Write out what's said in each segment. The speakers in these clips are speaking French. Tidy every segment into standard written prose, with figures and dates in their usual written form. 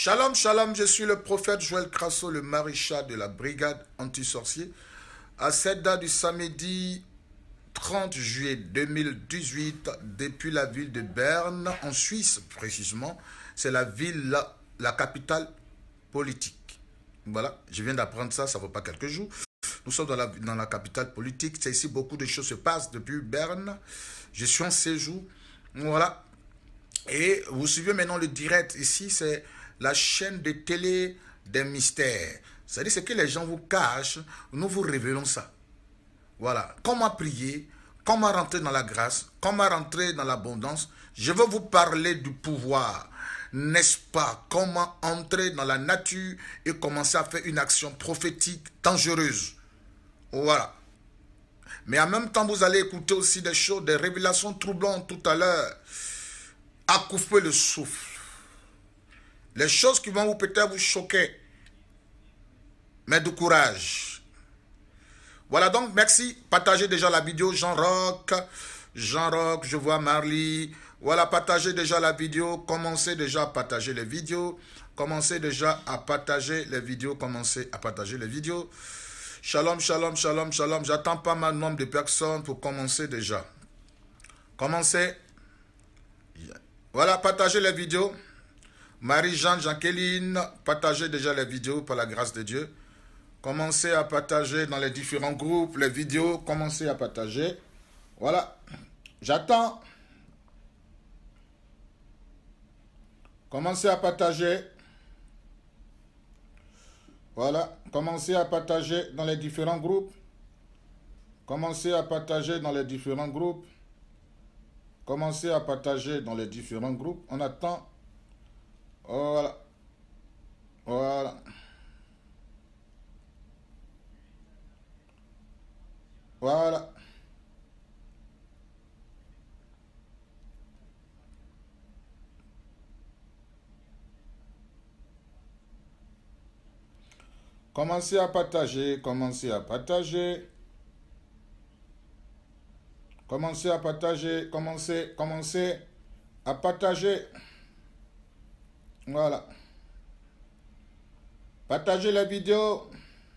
Shalom, shalom, je suis le prophète Joël Crasso, le maréchal de la brigade anti-sorcier. À cette date du samedi 30 juillet 2018, depuis la ville de Berne, en Suisse précisément, c'est la ville, la capitale politique. Voilà, je viens d'apprendre ça, ça ne vaut pas quelques jours. Nous sommes dans la capitale politique, c'est ici beaucoup de choses se passent depuis Berne. Je suis en séjour, voilà. Et vous suivez maintenant le direct, ici c'est la chaîne de télé des mystères. C'est-à-dire ce que les gens vous cachent, nous vous révélons ça. Voilà, comment prier, comment rentrer dans la grâce, comment rentrer dans l'abondance. Je veux vous parler du pouvoir, n'est-ce pas? Comment entrer dans la nature et commencer à faire une action prophétique dangereuse. Voilà. Mais en même temps, vous allez écouter aussi des choses, des révélations troublantes tout à l'heure. À couper le souffle. Les choses qui vont peut-être vous choquer. Mais de courage. Voilà donc, merci. Partagez déjà la vidéo. Jean-Roch, je vois Marley. Voilà, partagez déjà la vidéo. Commencez déjà à partager les vidéos. Commencez déjà à partager les vidéos. Commencez à partager les vidéos. Shalom, shalom, shalom, shalom. J'attends pas mal nombre de personnes pour commencer déjà. Commencez. Voilà, partagez les vidéos. Marie-Jeanne, Jacqueline, partagez déjà les vidéos par la grâce de Dieu. Commencez à partager dans les différents groupes les vidéos. Commencez à partager. Voilà. J'attends. Commencez à partager. Voilà. Commencez à partager dans les différents groupes. Commencez à partager dans les différents groupes. Commencez à partager dans les différents groupes. On attend. Voilà. Voilà. Voilà. Commencez à partager. Commencez à partager. Commencez à partager. Commencez à partager. Voilà. Partagez la vidéo.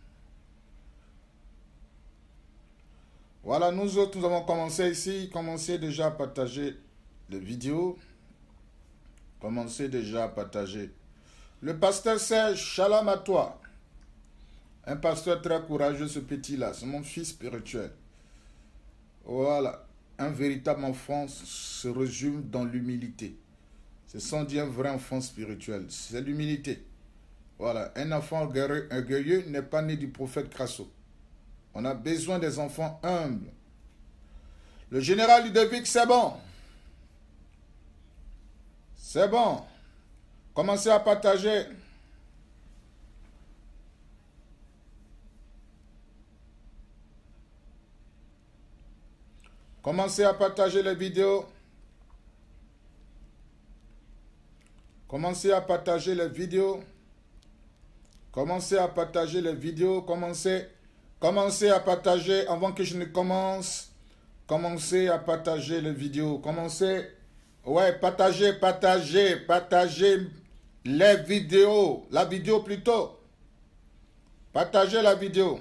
Voilà, nous autres, nous avons commencé ici. Commencez déjà à partager les vidéos. Commencez déjà à partager. Le pasteur Serge, shalom à toi. Un pasteur très courageux, ce petit-là. C'est mon fils spirituel. Voilà. Un véritable enfant se résume dans l'humilité. C'est sans dire un vrai enfant spirituel. C'est l'humilité. Voilà. Un enfant orgueilleux n'est pas né du prophète Crasso. On a besoin des enfants humbles. Le général Ludovic, c'est bon. C'est bon. Commencez à partager. Commencez à partager les vidéos. Commencez à partager les vidéos. Commencez à partager les vidéos. Commencez à partager avant que je ne commence. Commencez à partager les vidéos. Commencez. Ouais, partagez les vidéos. La vidéo plutôt. Partagez la vidéo.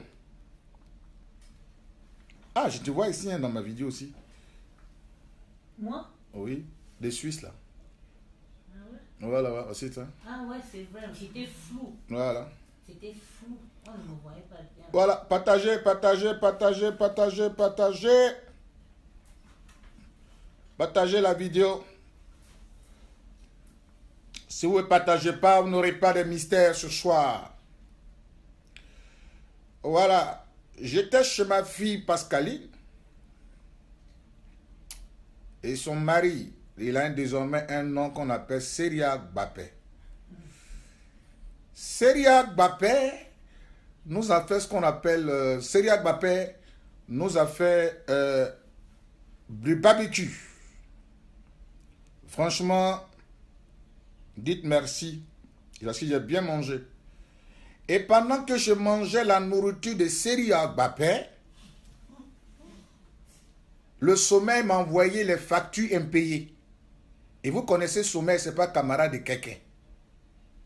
Ah, je te vois ici hein, dans ma vidéo aussi. Moi? Oui, des Suisses là. Ah ouais? Voilà, c'est ça. Ah ouais, c'est vrai, c'était flou. Voilà. C'était flou. On ne me voyait pas bien. Voilà, partagez. Partagez la vidéo. Si vous ne partagez pas, vous n'aurez pas de mystère ce soir. Voilà. J'étais chez ma fille Pascaline. Et son mari, il a désormais un nom qu'on appelle Seriak Bapé. Seriak Bapé nous a fait ce qu'on appelle... Seriak Bapé nous a fait du barbecue. Franchement, dites merci. Parce que j'ai bien mangé. Et pendant que je mangeais la nourriture de Seriak Bapé, le sommeil m'a envoyé les factures impayées. Et vous connaissez sommeil, ce n'est pas camarade de quelqu'un.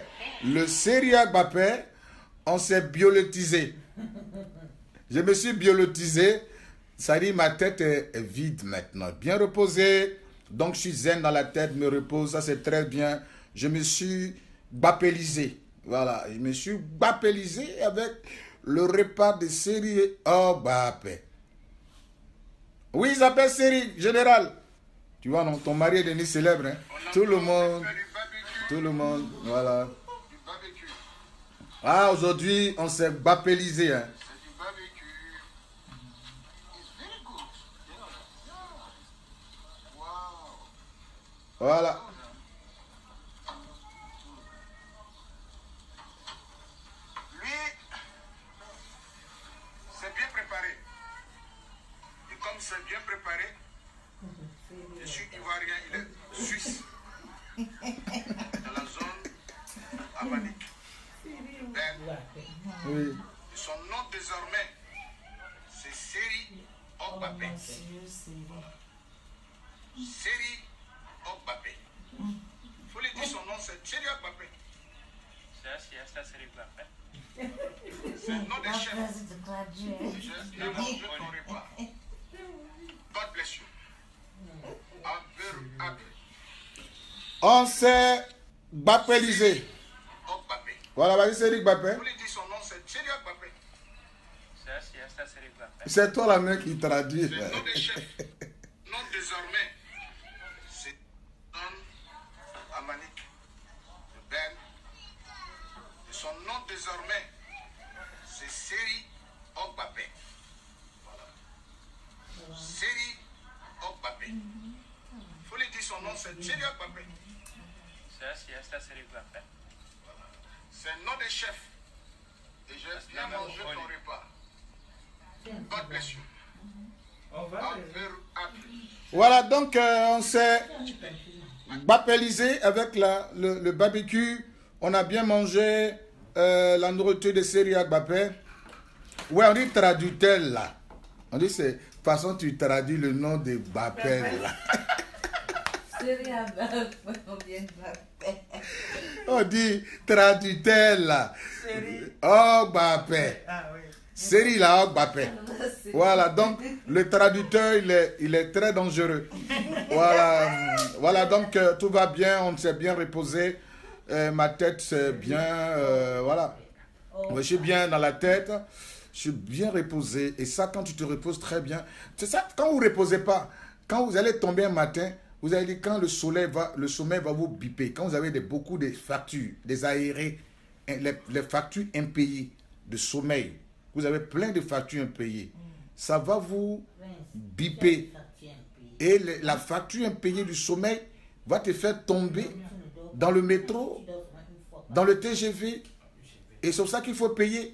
Mbappé, le Serie Mbappé, on s'est biolotisé. Je me suis biolotisé, ça dit ma tête est vide maintenant, bien reposée. Donc je suis zen dans la tête, me repose, ça c'est très bien. Je me suis bappélisé. Voilà, je me suis bappélisé avec le repas de Serie Mbappé. Oui, ils s'appellent Série Général. Tu vois, non, ton mari est devenu célèbre. Hein? Tout le monde, voilà. Ah, aujourd'hui, on s'est bappélisé. Hein? Voilà. Lui, c'est bien préparé. Et comme c'est bien préparé, je suis ivoirien, il est suisse. Dans la zone amanique. Oui. Son nom désormais, c'est Série Mbappé. Série Mbappé. Il faut lui dire son nom, c'est Série Mbappé. C'est le nom des chefs. Je vais manger ton repas. God bless you. I'm very happy. On s'est bappélisé. Mbappé. Voilà, vas-y, Série Mbappé. Il faut lui dire son nom, c'est Série Mbappé. C'est toi la main qui traduit. C'est nom des chefs. Non, désormais, c'est Don Amanik de Ben. Et son nom désormais, c'est Seri Ogbapé. Voilà. Seri Ogbapé. Il faut lui dire son nom, c'est Seri Ogbapé. C'est le nom des chefs. Et j'ai bien mangé ton repas. God bless you. Voilà, donc on s'est bapélisé avec le barbecue. On a bien mangé la nourriture de Seri Ogbapé. Ouais, on dit traduitel là. On dit c'est façon tu traduis le nom de Bapel là. Seri Ogbapé, on vient de Bapel. On dit traduitel là. Seri Ogbapé. Ah oui. Seri la Ogbapé. Voilà, donc le traducteur, il est très dangereux. Voilà, voilà, donc tout va bien, on s'est bien reposé. Ma tête, c'est bien, voilà. Je suis bien dans la tête, je suis bien reposé. Et ça, quand tu te reposes très bien, c'est ça, quand vous ne reposez pas, quand vous allez tomber un matin, vous allez dire quand le sommeil va vous biper, quand vous avez beaucoup de factures, des aérés, les factures impayées de sommeil, vous avez plein de factures impayées. Ça va vous biper. Et la facture impayée du sommeil va te faire tomber dans le métro, dans le TGV. Et c'est pour ça qu'il faut payer.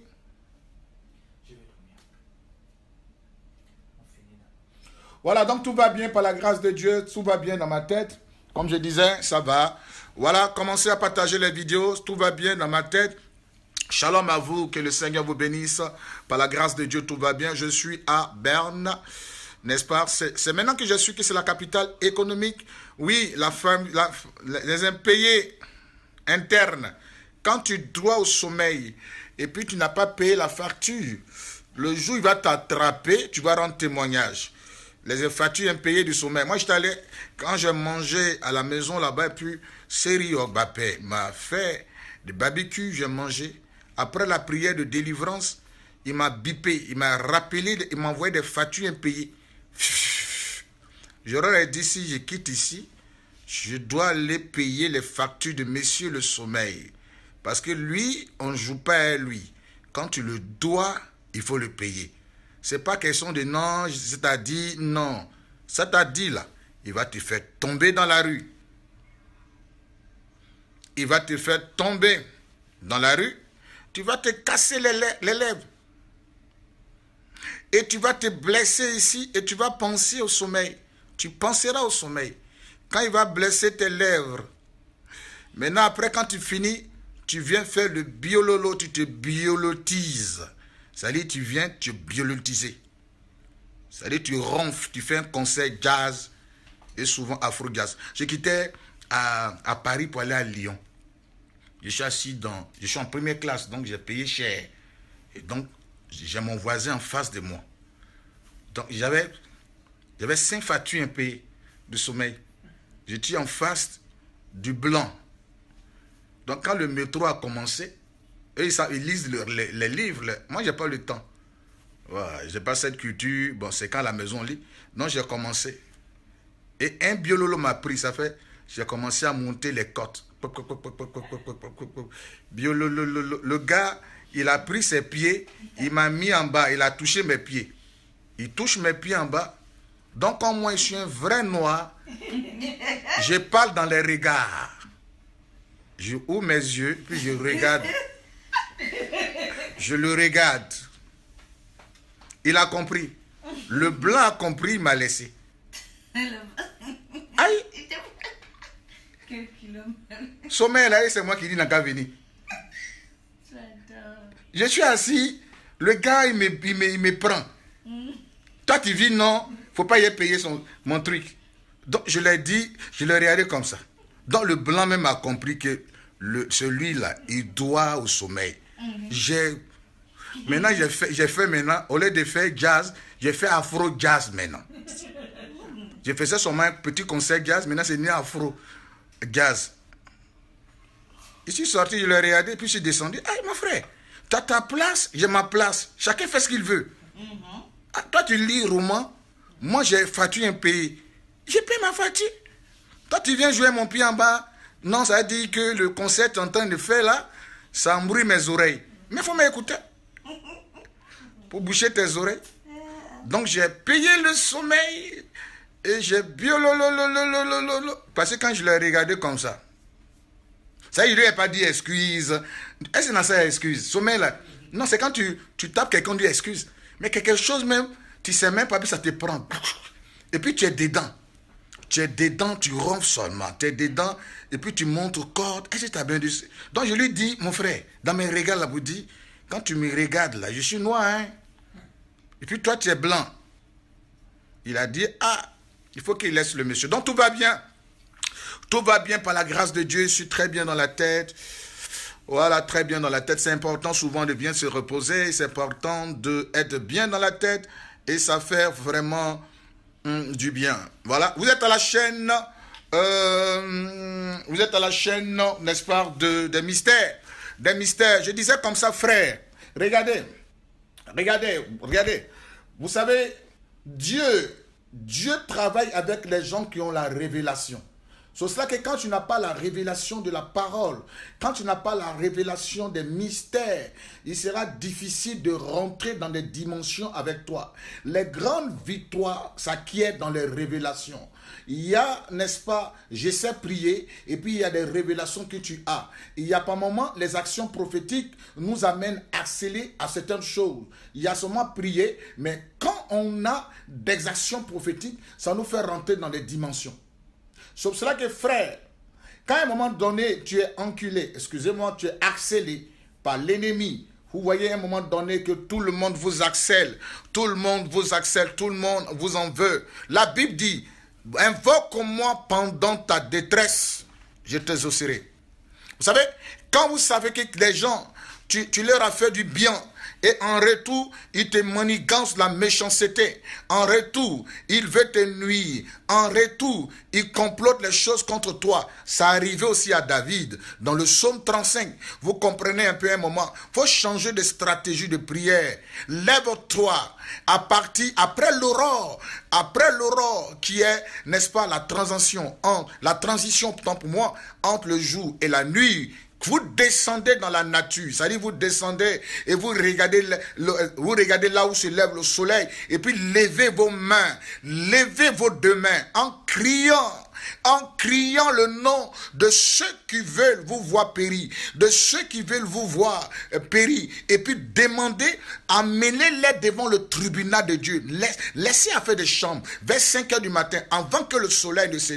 Voilà, donc tout va bien par la grâce de Dieu. Tout va bien dans ma tête. Comme je disais, ça va. Voilà, commencez à partager les vidéos. Tout va bien dans ma tête. Shalom à vous, que le Seigneur vous bénisse. Par la grâce de Dieu, tout va bien. Je suis à Berne, n'est-ce pas? C'est maintenant que je suis que c'est la capitale économique. Oui, les impayés internes. Quand tu dois au sommeil et puis tu n'as pas payé la facture, le jour où il va t'attraper, tu vas rendre témoignage. Les factures impayées du sommeil. Moi, j'étais allé, quand je mangeais à la maison là-bas, et puis Seri Ogbapé m'a fait des barbecues, j'ai mangé. Après la prière de délivrance, il m'a bipé, il m'a rappelé, il m'a envoyé des factures impayées. J'aurais dit, si je quitte ici, je dois aller payer les factures de Monsieur le Sommeil. Parce que lui, on ne joue pas à lui. Quand tu le dois, il faut le payer. Ce n'est pas question de non, c'est-à-dire non. Ça t'a dit là, il va te faire tomber dans la rue. Il va te faire tomber dans la rue. Tu vas te casser les lèvres. Et tu vas te blesser ici et tu vas penser au sommeil. Tu penseras au sommeil. Quand il va blesser tes lèvres. Maintenant, après, quand tu finis, tu viens faire le biololo, tu te biolotises. C'est-à-dire, tu viens te biolotiser. C'est-à-dire, tu ronfles, tu fais un concert jazz et souvent afro-jazz. Je quittais à Paris pour aller à Lyon. Je suis en première classe, donc j'ai payé cher. Et donc, j'ai mon voisin en face de moi. Donc, j'avais 5 factures impayées de sommeil. J'étais en face du blanc. Donc, quand le métro a commencé, eux, ils lisent les livres. Moi, je n'ai pas le temps. Voilà, je n'ai pas cette culture. Bon, c'est quand la maison lit. Non, j'ai commencé. Et un biololo m'a pris. Ça fait, j'ai commencé à monter les côtes. Le gars, il a pris ses pieds, il m'a mis en bas, il a touché mes pieds. Il touche mes pieds en bas. Donc, comme moi, je suis un vrai noir, je parle dans les regards. Je ouvre mes yeux, puis je regarde. Je le regarde. Il a compris. Le blanc a compris, il m'a laissé. Aïe! Sommeil là, c'est moi qui dis n'a qu'à venir. Je suis assis, le gars il me prend. Toi tu vis non, faut pas y payer mon truc. Donc je l'ai dit, je l'ai regardé comme ça. Donc le blanc même a compris que celui-là, il doit au sommeil. Maintenant j'ai fait maintenant, au lieu de faire jazz, j'ai fait afro-jazz maintenant. Je faisais seulement un petit concert jazz, maintenant c'est né afro-jazz. Je suis sorti, je l'ai regardé, puis je suis descendu. Ah, mon frère, tu as ta place, j'ai ma place. Chacun fait ce qu'il veut. Ah, toi, tu lis roman. Moi, j'ai facturé un pays. J'ai payé ma facture. Toi, tu viens jouer mon pied en bas. Non, ça veut dire que le concert que tu es en train de faire là, ça embrouille mes oreilles. Mais il faut m'écouter. Pour boucher tes oreilles. Donc, j'ai payé le sommeil. Et j'ai parce que quand je l'ai regardé comme ça, ça, il ne lui a pas dit excuse. Est-ce que dans ça, excuse? Sommeil là. Non, c'est quand tu tapes quelqu'un, dit excuse. Mais quelque chose même, tu sais même pas, puis ça te prend. Et puis tu es dedans. Tu es dedans, tu ronfles seulement. Tu es dedans, et puis tu montes au corps. Est-ce que tu as bien dit? Donc je lui dis, mon frère, dans mes regards là, vous dites, quand tu me regardes là, je suis noir, hein. Et puis toi, tu es blanc. Il a dit, ah, il faut qu'il laisse le monsieur. Donc tout va bien. Tout va bien par la grâce de Dieu. Je suis très bien dans la tête. Voilà, très bien dans la tête. C'est important souvent de bien se reposer. C'est important d'être bien dans la tête. Et ça fait vraiment du bien. Voilà. Vous êtes à la chaîne. Vous êtes à la chaîne, n'est-ce pas, des mystères. Des mystères. Je disais comme ça, frère. Regardez. Regardez. Regardez. Vous savez, Dieu travaille avec les gens qui ont la révélation. C'est cela que quand tu n'as pas la révélation de la parole, quand tu n'as pas la révélation des mystères, il sera difficile de rentrer dans des dimensions avec toi. Les grandes victoires s'acquièrent dans les révélations. Il y a, n'est-ce pas, je sais prier, et puis il y a des révélations que tu as. Il y a par moments, les actions prophétiques nous amènent à accélérer à certaines choses. Il y a seulement prier, mais quand on a des actions prophétiques, ça nous fait rentrer dans des dimensions. C'est pour cela que frère, quand à un moment donné, tu es enculé, excusez-moi, tu es harcelé par l'ennemi, vous voyez à un moment donné que tout le monde vous harcèle, tout le monde vous harcèle, tout le monde vous en veut. La Bible dit, invoque-moi pendant ta détresse, je t'exaucerai. Vous savez, quand vous savez que les gens, tu leur as fait du bien, et en retour, il te manigance la méchanceté. En retour, il veut te nuire. En retour, il complote les choses contre toi. Ça arrivait aussi à David. Dans le psaume 35, vous comprenez un peu un moment. Il faut changer de stratégie de prière. Lève-toi après l'aurore qui est, n'est-ce pas, la transition pour moi, entre le jour et la nuit. Vous descendez dans la nature, c'est-à-dire vous descendez et vous regardez là où se lève le soleil et puis levez vos mains, levez vos deux mains en criant le nom de ceux qui veulent vous voir périr, de ceux qui veulent vous voir périr, et puis demandez, amenez-les devant le tribunal de Dieu. Laissez à faire des chambres vers 5 heures du matin, avant que le soleil ne se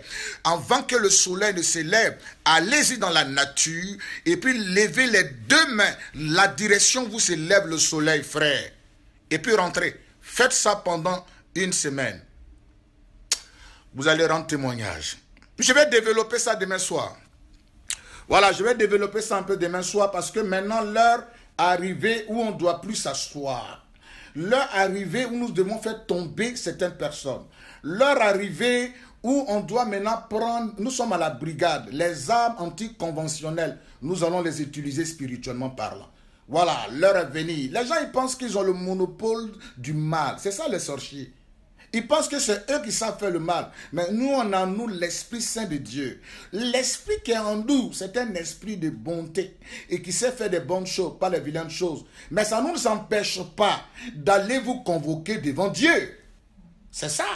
lève, allez-y dans la nature, et puis levez les deux mains, la direction où se lève le soleil, frère, et puis rentrez. Faites ça pendant une semaine. Vous allez rendre témoignage. Je vais développer ça demain soir. Voilà, je vais développer ça un peu demain soir parce que maintenant, l'heure arrivée où on ne doit plus s'asseoir. L'heure arrivée où nous devons faire tomber certaines personnes. L'heure arrivée où on doit maintenant prendre, nous sommes à la brigade, les armes anticonventionnelles, nous allons les utiliser spirituellement parlant. Voilà, l'heure est venue. Les gens, ils pensent qu'ils ont le monopole du mal. C'est ça les sorciers. Ils pensent que c'est eux qui savent faire le mal. Mais nous, on a en nous l'Esprit Saint de Dieu. L'Esprit qui est en nous, c'est un esprit de bonté et qui sait faire des bonnes choses, pas les vilaines choses. Mais ça ne nous empêche pas d'aller vous convoquer devant Dieu. C'est ça.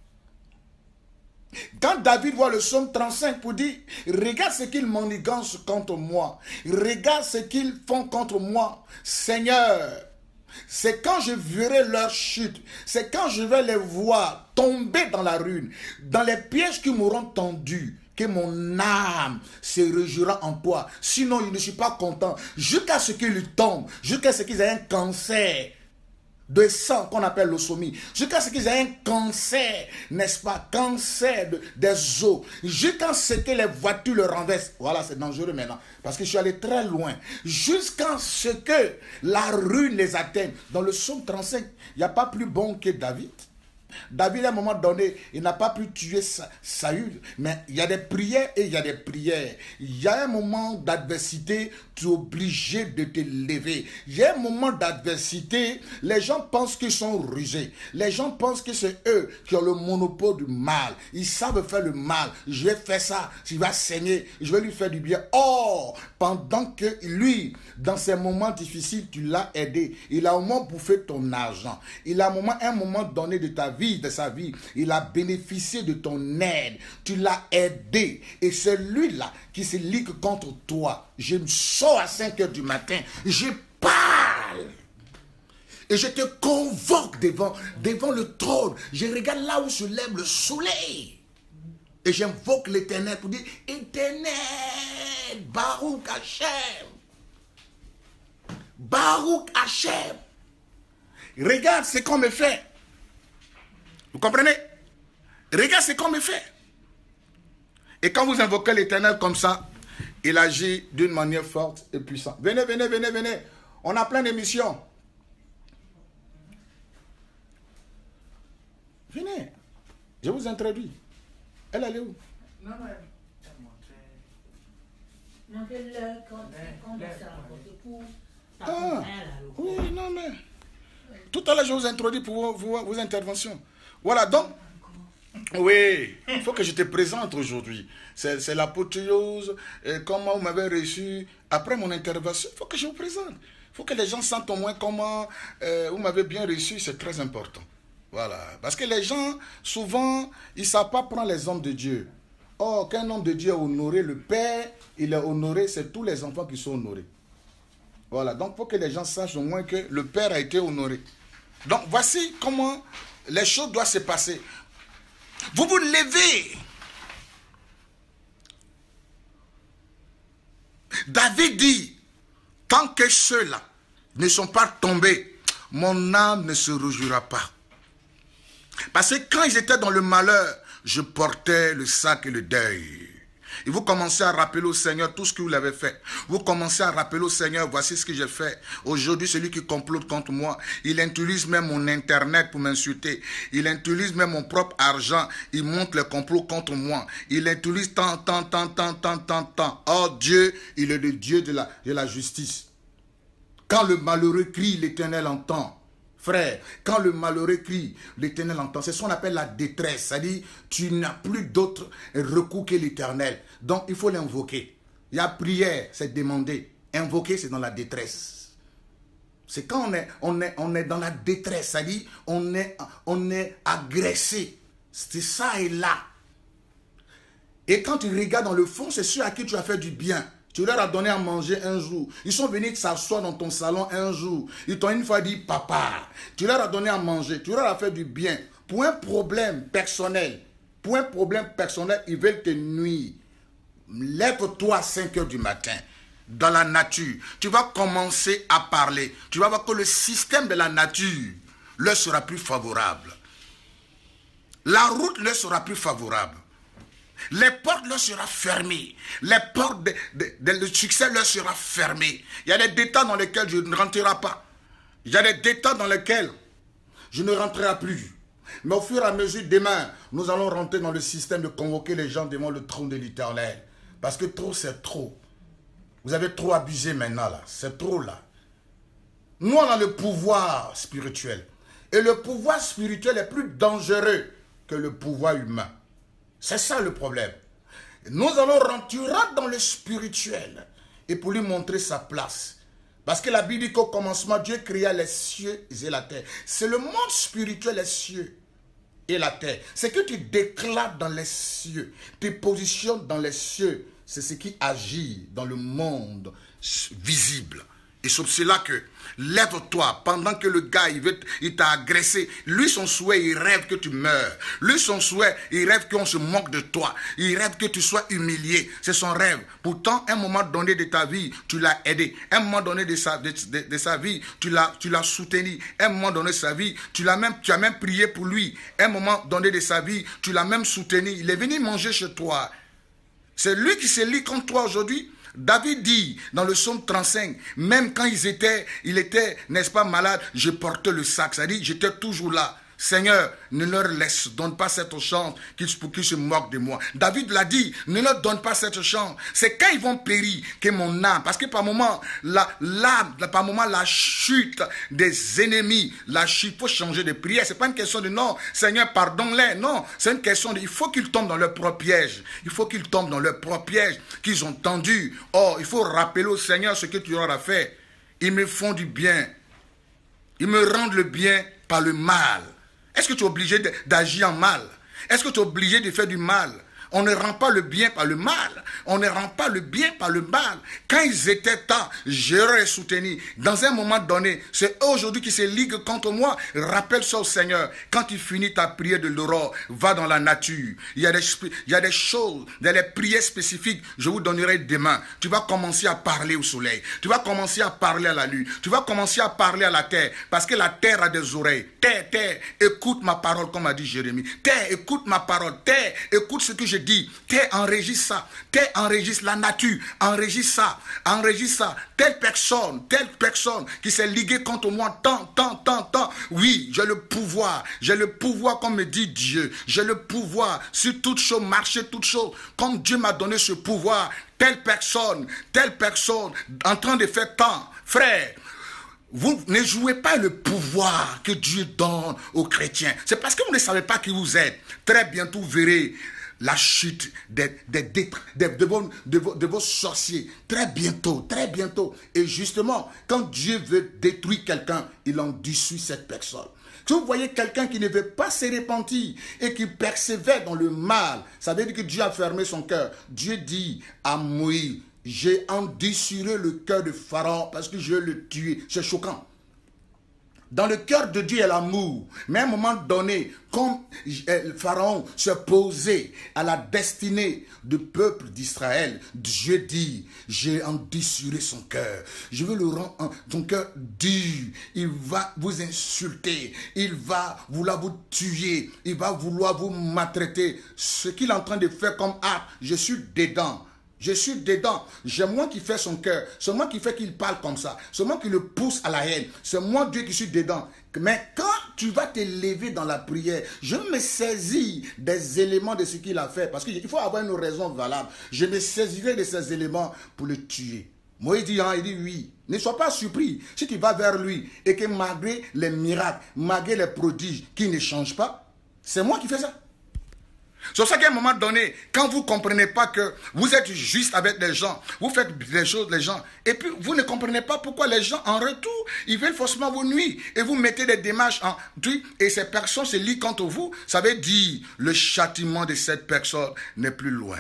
Quand David voit le psaume 35 pour dire, regarde ce qu'ils manigancent contre moi. Regarde ce qu'ils font contre moi. Seigneur, c'est quand je verrai leur chute, c'est quand je vais les voir tomber dans la ruine, dans les pièges qui m'auront tendus, que mon âme se réjouira en toi. Sinon, je ne suis pas content. Jusqu'à ce qu'ils tombent, jusqu'à ce qu'ils aient un cancer de sang qu'on appelle l'osomie, jusqu'à ce qu'ils aient un cancer, n'est-ce pas, cancer des os, jusqu'à ce que les voitures le renversent. Voilà, c'est dangereux maintenant, parce que je suis allé très loin, jusqu'à ce que la ruine les atteigne. Dans le psaume 35, il n'y a pas plus bon que David. David, à un moment donné, il n'a pas pu tuer Saül, mais il y a des prières et il y a des prières. Il y a un moment d'adversité, tu es obligé de te lever. Il y a un moment d'adversité, les gens pensent qu'ils sont rusés. Les gens pensent que c'est eux qui ont le monopole du mal. Ils savent faire le mal. Je vais faire ça, il va saigner, je vais lui faire du bien. Or, pendant que lui, dans ces moments difficiles, tu l'as aidé. Il a au moins bouffé ton argent. Il a un moment donné de ta vie, de sa vie, il a bénéficié de ton aide, tu l'as aidé, et c'est lui-là qui se ligue contre toi. Je me sors à 5 heures du matin, je parle, et je te convoque devant le trône. Je regarde là où se lève le soleil, et j'invoque l'Éternel pour dire, Éternel, Baruch Hashem, Baruch Hashem. Regarde ce qu'on me fait. Vous comprenez? Regarde ce qu'on me fait. Et quand vous invoquez l'Éternel comme ça, il agit d'une manière forte et puissante. Venez, venez, venez, venez. On a plein d'émissions. Venez. Je vous introduis. Elle est où? Non, montrez-le quand ça pour oui, non, mais... Tout à l'heure, je vous introduis pour vos interventions. Voilà, donc... Oui, il faut que je te présente aujourd'hui. C'est l'apothéose, comment vous m'avez reçu. Après mon intervention, il faut que je vous présente. Il faut que les gens sentent au moins comment vous m'avez bien reçu, c'est très important. Voilà, parce que les gens, souvent, ils ne savent pas prendre les hommes de Dieu. Or, qu'un homme de Dieu est honoré, le Père, il est honoré, c'est tous les enfants qui sont honorés. Voilà, donc il faut que les gens sachent au moins que le Père a été honoré. Donc, voici comment les choses doivent se passer. Vous vous levez. David dit, tant que ceux-là ne sont pas tombés, mon âme ne se réjouira pas. Parce que quand ils étaient dans le malheur, je portais le sac et le deuil. Et vous commencez à rappeler au Seigneur tout ce que vous l'avez fait. Vous commencez à rappeler au Seigneur, voici ce que j'ai fait. Aujourd'hui, celui qui complote contre moi, il utilise même mon internet pour m'insulter. Il utilise même mon propre argent. Il monte le complot contre moi. Il utilise tant. Oh Dieu, il est le Dieu de la justice. Quand le malheureux crie, l'Éternel entend. Frère, quand le malheureux crie, l'Éternel entend. C'est ce qu'on appelle la détresse. C'est-à-dire, tu n'as plus d'autre recours que l'Éternel. Donc, il faut l'invoquer. Il y a prière, c'est demander. Invoquer, c'est dans la détresse. C'est quand on est dans la détresse. C'est-à-dire, on est agressé. C'est ça et là. Et quand tu regardes dans le fond, c'est ceux à qui tu as fait du bien. Tu leur as donné à manger un jour. Ils sont venus s'asseoir dans ton salon un jour. Ils t'ont une fois dit papa. Tu leur as donné à manger. Tu leur as fait du bien. Pour un problème personnel. Ils veulent te nuire. Lève-toi à 5 heures du matin. Dans la nature. Tu vas commencer à parler. Tu vas voir que le système de la nature leur sera plus favorable. La route leur sera plus favorable. Les portes leur seront fermées. Les portes de succès leur seront fermées. Il y a des détails dans lesquels je ne rentrerai pas. Il y a des détails dans lesquels je ne rentrerai plus. Mais au fur et à mesure, demain, nous allons rentrer dans le système de convoquer les gens devant le trône de l'Éternel. Parce que trop, c'est trop. Vous avez trop abusé maintenant, là. C'est trop, là. Nous, on a le pouvoir spirituel. Et le pouvoir spirituel est plus dangereux que le pouvoir humain. C'est ça le problème. Nous allons rentrer dans le spirituel et pour lui montrer sa place. Parce que la Bible dit qu'au commencement, Dieu créa les cieux et la terre. C'est le monde spirituel, les cieux et la terre. C'est que tu déclares dans les cieux, tes positions dans les cieux. C'est ce qui agit dans le monde visible. Et c'est cela que, lève-toi, pendant que le gars, il t'a agressé. Lui, son souhait, il rêve que tu meurs. Lui, son souhait, il rêve qu'on se moque de toi. Il rêve que tu sois humilié. C'est son rêve. Pourtant, à un moment donné de ta vie, tu l'as aidé. À un moment donné de sa vie, tu l'as soutenu. À un moment donné de sa vie, tu as même prié pour lui. À un moment donné de sa vie, tu l'as même soutenu. Il est venu manger chez toi. C'est lui qui se lie contre toi aujourd'hui. David dit dans le psaume 35, même quand il était, n'est-ce pas, malade, je portais le sac. C'est-à-dire, j'étais toujours là. Seigneur, ne leur donne pas cette chance pour qu'ils se moquent de moi. David l'a dit, ne leur donne pas cette chance. C'est quand ils vont périr que mon âme, parce que par moment, la chute des ennemis, la chute, il faut changer de prière. Ce n'est pas une question de non, Seigneur, pardonne-les. Non, c'est une question de, il faut qu'ils tombent dans leur propre piège. Il faut qu'ils tombent dans leur propre piège qu'ils ont tendu. Or, il faut rappeler au Seigneur ce que tu leur as fait. Ils me font du bien. Ils me rendent le bien par le mal. Est-ce que tu es obligé d'agir en mal? Est-ce que tu es obligé de faire du mal? On ne rend pas le bien par le mal. On ne rend pas le bien par le mal. Quand ils étaient temps, je leur ai soutenu. Dans un moment donné, c'est eux aujourd'hui qui se liguent contre moi. Rappelle ça au Seigneur. Quand tu finis ta prière de l'aurore, va dans la nature. Il y a des choses, des prières spécifiques. Je vous donnerai demain. Tu vas commencer à parler au soleil. Tu vas commencer à parler à la lune. Tu vas commencer à parler à la terre. Parce que la terre a des oreilles. Terre, écoute ma parole, comme a dit Jérémie. Terre, écoute ma parole. Terre, écoute ce que je dis. Terre, enregistre ça. Terre, enregistre la nature. Enregistre ça. Telle personne qui s'est liguée contre moi tant. Oui, j'ai le pouvoir. J'ai le pouvoir, comme me dit Dieu. J'ai le pouvoir sur toute chose, marcher toute chose. Comme Dieu m'a donné ce pouvoir. Telle personne, en train de faire tant. Frère, vous ne jouez pas le pouvoir que Dieu donne aux chrétiens. C'est parce que vous ne savez pas qui vous êtes. Très bientôt, vous verrez la chute de vos sorciers. Très bientôt. Et justement, quand Dieu veut détruire quelqu'un, il en dissout cette personne. Si vous voyez quelqu'un qui ne veut pas se repentir et qui persévère dans le mal, ça veut dire que Dieu a fermé son cœur. Dieu dit à Moïse, j'ai endurci le cœur de Pharaon parce que je veux le tuer. C'est choquant. Dans le cœur de Dieu, il y a l'amour. Mais à un moment donné, comme Pharaon se posait à la destinée du peuple d'Israël, Dieu dit, j'ai endurci son cœur. Je veux le rendre son cœur dur. Il va vous insulter. Il va vouloir vous tuer. Il va vouloir vous maltraiter. Ce qu'il est en train de faire comme acte, je suis dedans. J'ai moi qui fais son cœur. C'est moi qui fait qu'il parle comme ça. C'est moi qui le pousse à la haine. C'est moi Dieu qui suis dedans. Mais quand tu vas te lever dans la prière, je me saisis des éléments de ce qu'il a fait. Parce qu'il faut avoir une raison valable. Je me saisirai de ces éléments pour le tuer. Moïse dit, il dit oui. Ne sois pas surpris. Si tu vas vers lui et que malgré les miracles, malgré les prodiges qui ne changent pas, c'est moi qui fais ça. C'est pour ça qu'à un moment donné, quand vous ne comprenez pas que vous êtes juste avec les gens, vous faites des choses les gens, et puis vous ne comprenez pas pourquoi les gens en retour, ils veulent forcément vous nuire, et vous mettez des démarches en et ces personnes se lient contre vous, ça veut dire le châtiment de cette personne n'est plus loin.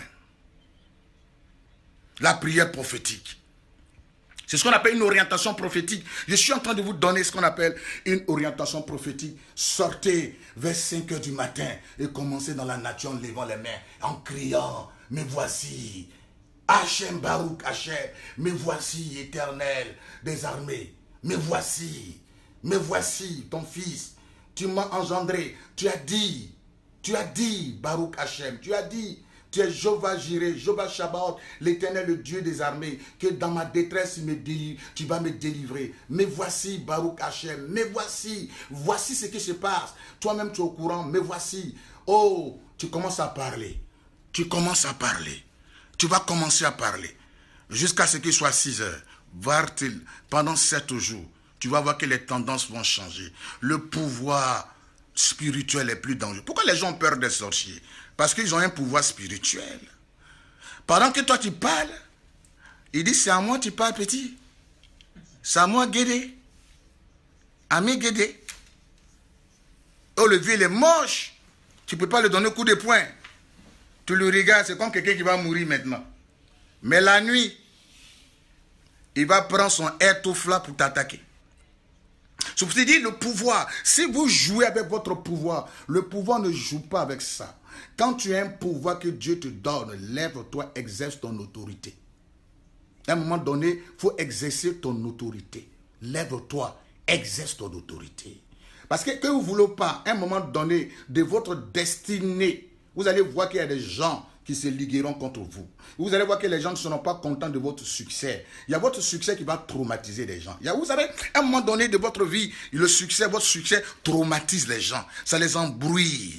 La prière prophétique. C'est ce qu'on appelle une orientation prophétique. Je suis en train de vous donner ce qu'on appelle une orientation prophétique. Sortez vers 5 h du matin et commencez dans la nature en levant les mains, en criant, mais voici, Hachem Baruch Hachem, mais voici éternel des armées, mais voici ton fils, tu m'as engendré, tu as dit Baruch Hachem, tu as dit, tu es Jéhovah Jireh, Jéhovah Shabbat, l'éternel, le Dieu des armées, que dans ma détresse, tu vas me délivrer. Mais voici, Baruch Hachem, mais voici ce qui se passe. Toi-même, tu es au courant, mais voici. Oh, tu commences à parler. Tu vas commencer à parler. Jusqu'à ce qu'il soit 6 h. Pendant 7 jours, tu vas voir que les tendances vont changer. Le pouvoir spirituel est plus dangereux. Pourquoi les gens ont peur des sorciers? Parce qu'ils ont un pouvoir spirituel. Pendant que toi tu parles, il dit, c'est à moi tu parles, petit. C'est à moi Guédé. Ami Guédé. Oh, le vieux il est moche. Tu ne peux pas lui donner un coup de poing. Tu le regardes, c'est comme quelqu'un qui va mourir maintenant. Mais la nuit, il va prendre son étouffe pour t'attaquer. Je vous ai dit, le pouvoir, si vous jouez avec votre pouvoir, le pouvoir ne joue pas avec ça. Quand tu as un pouvoir que Dieu te donne, lève-toi, exerce ton autorité. À un moment donné, il faut exercer ton autorité. Lève-toi, exerce ton autorité. Parce que vous ne voulez pas, à un moment donné, de votre destinée, vous allez voir qu'il y a des gens qui se ligueront contre vous. Vous allez voir que les gens ne seront pas contents de votre succès. Il y a votre succès qui va traumatiser les gens. Vous savez, à un moment donné de votre vie, votre succès traumatise les gens. Ça les embrouille.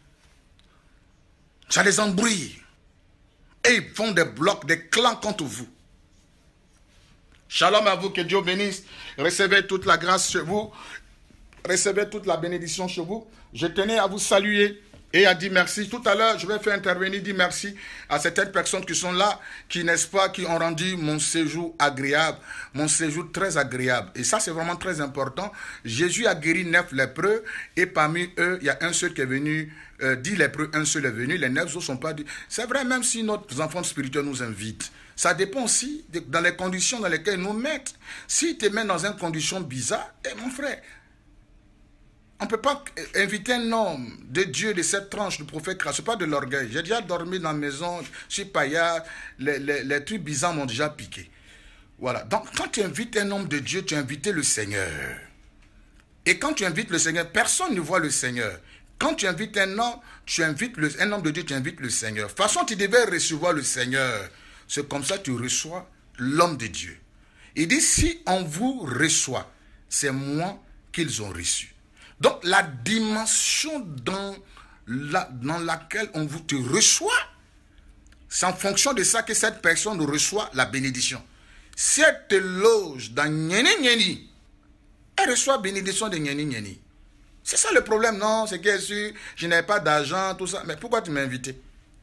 Ça les embrouille. Et ils font des blocs, des clans contre vous. Shalom à vous, que Dieu bénisse. Recevez toute la grâce chez vous. Recevez toute la bénédiction chez vous. Je tenais à vous saluer et à dire merci. Tout à l'heure, je vais faire intervenir, dire merci à certaines personnes qui sont là, qui, n'est-ce pas, qui ont rendu mon séjour agréable, mon séjour très agréable. Et ça, c'est vraiment très important. Jésus a guéri 9 lépreux et parmi eux, il y a un seul qui est venu, 10 lépreux, un seul est venu, les 9 autres ne sont pas... C'est vrai, même si notre enfant spirituel nous invite, ça dépend aussi dans les conditions dans lesquelles ils nous mettent. S'ils te mettent dans une condition bizarre, mon frère, on ne peut pas inviter un homme de Dieu de cette tranche, le prophète, ce n'est pas de l'orgueil. J'ai déjà dormi dans la maison, je suis paillard, les trucs bizarres m'ont déjà piqué. Voilà. Donc, quand tu invites un homme de Dieu, tu as invité le Seigneur. Et quand tu invites le Seigneur, personne ne voit le Seigneur. Quand tu invites un homme, un homme de Dieu, tu invites le Seigneur. De toute façon, tu devais recevoir le Seigneur. C'est comme ça que tu reçois l'homme de Dieu. Il dit, si on vous reçoit, c'est moi qu'ils ont reçu. Donc, la dimension dans laquelle on vous te reçoit, c'est en fonction de ça que cette personne reçoit la bénédiction. Si elle te loge dans Nyeni Nyeni, elle reçoit la bénédiction de Nyeni Nyeni. C'est ça le problème, non? C'est que je n'avais pas d'argent, tout ça. Mais pourquoi tu m'as invité?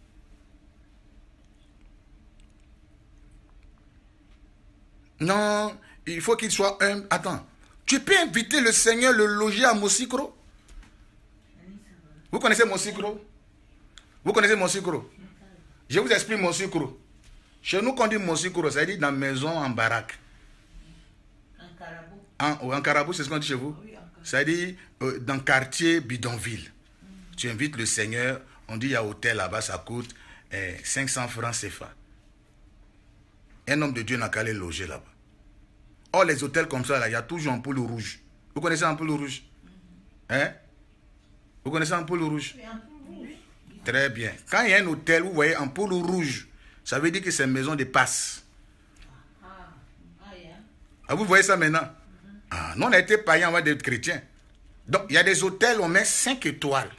Non, il faut qu'il soit humble. Attends. Tu peux inviter le Seigneur, le loger à Mosikro? Vous connaissez Mosikro? Vous connaissez Mosikro? Je vous explique Mosikro. Chez nous, quand on dit Mosikro, ça veut dire dans la maison, en baraque. En Carabou, c'est ce qu'on dit chez vous? Ça veut dire dans le quartier bidonville. Tu invites le Seigneur, on dit il y a hôtel là-bas, ça coûte 500 francs CFA. Un homme de Dieu n'a qu'à aller loger là-bas. Or, les hôtels comme ça, là, il y a toujours un poule rouge. Vous connaissez un poule rouge? Hein? Vous connaissez un poule rouge? Très bien. Quand il y a un hôtel, vous voyez un poule rouge, ça veut dire que c'est une maison de passe. Ah, vous voyez ça maintenant? Ah, nous, on a été païens, on va être chrétiens. Donc, il y a des hôtels où on met 5 étoiles.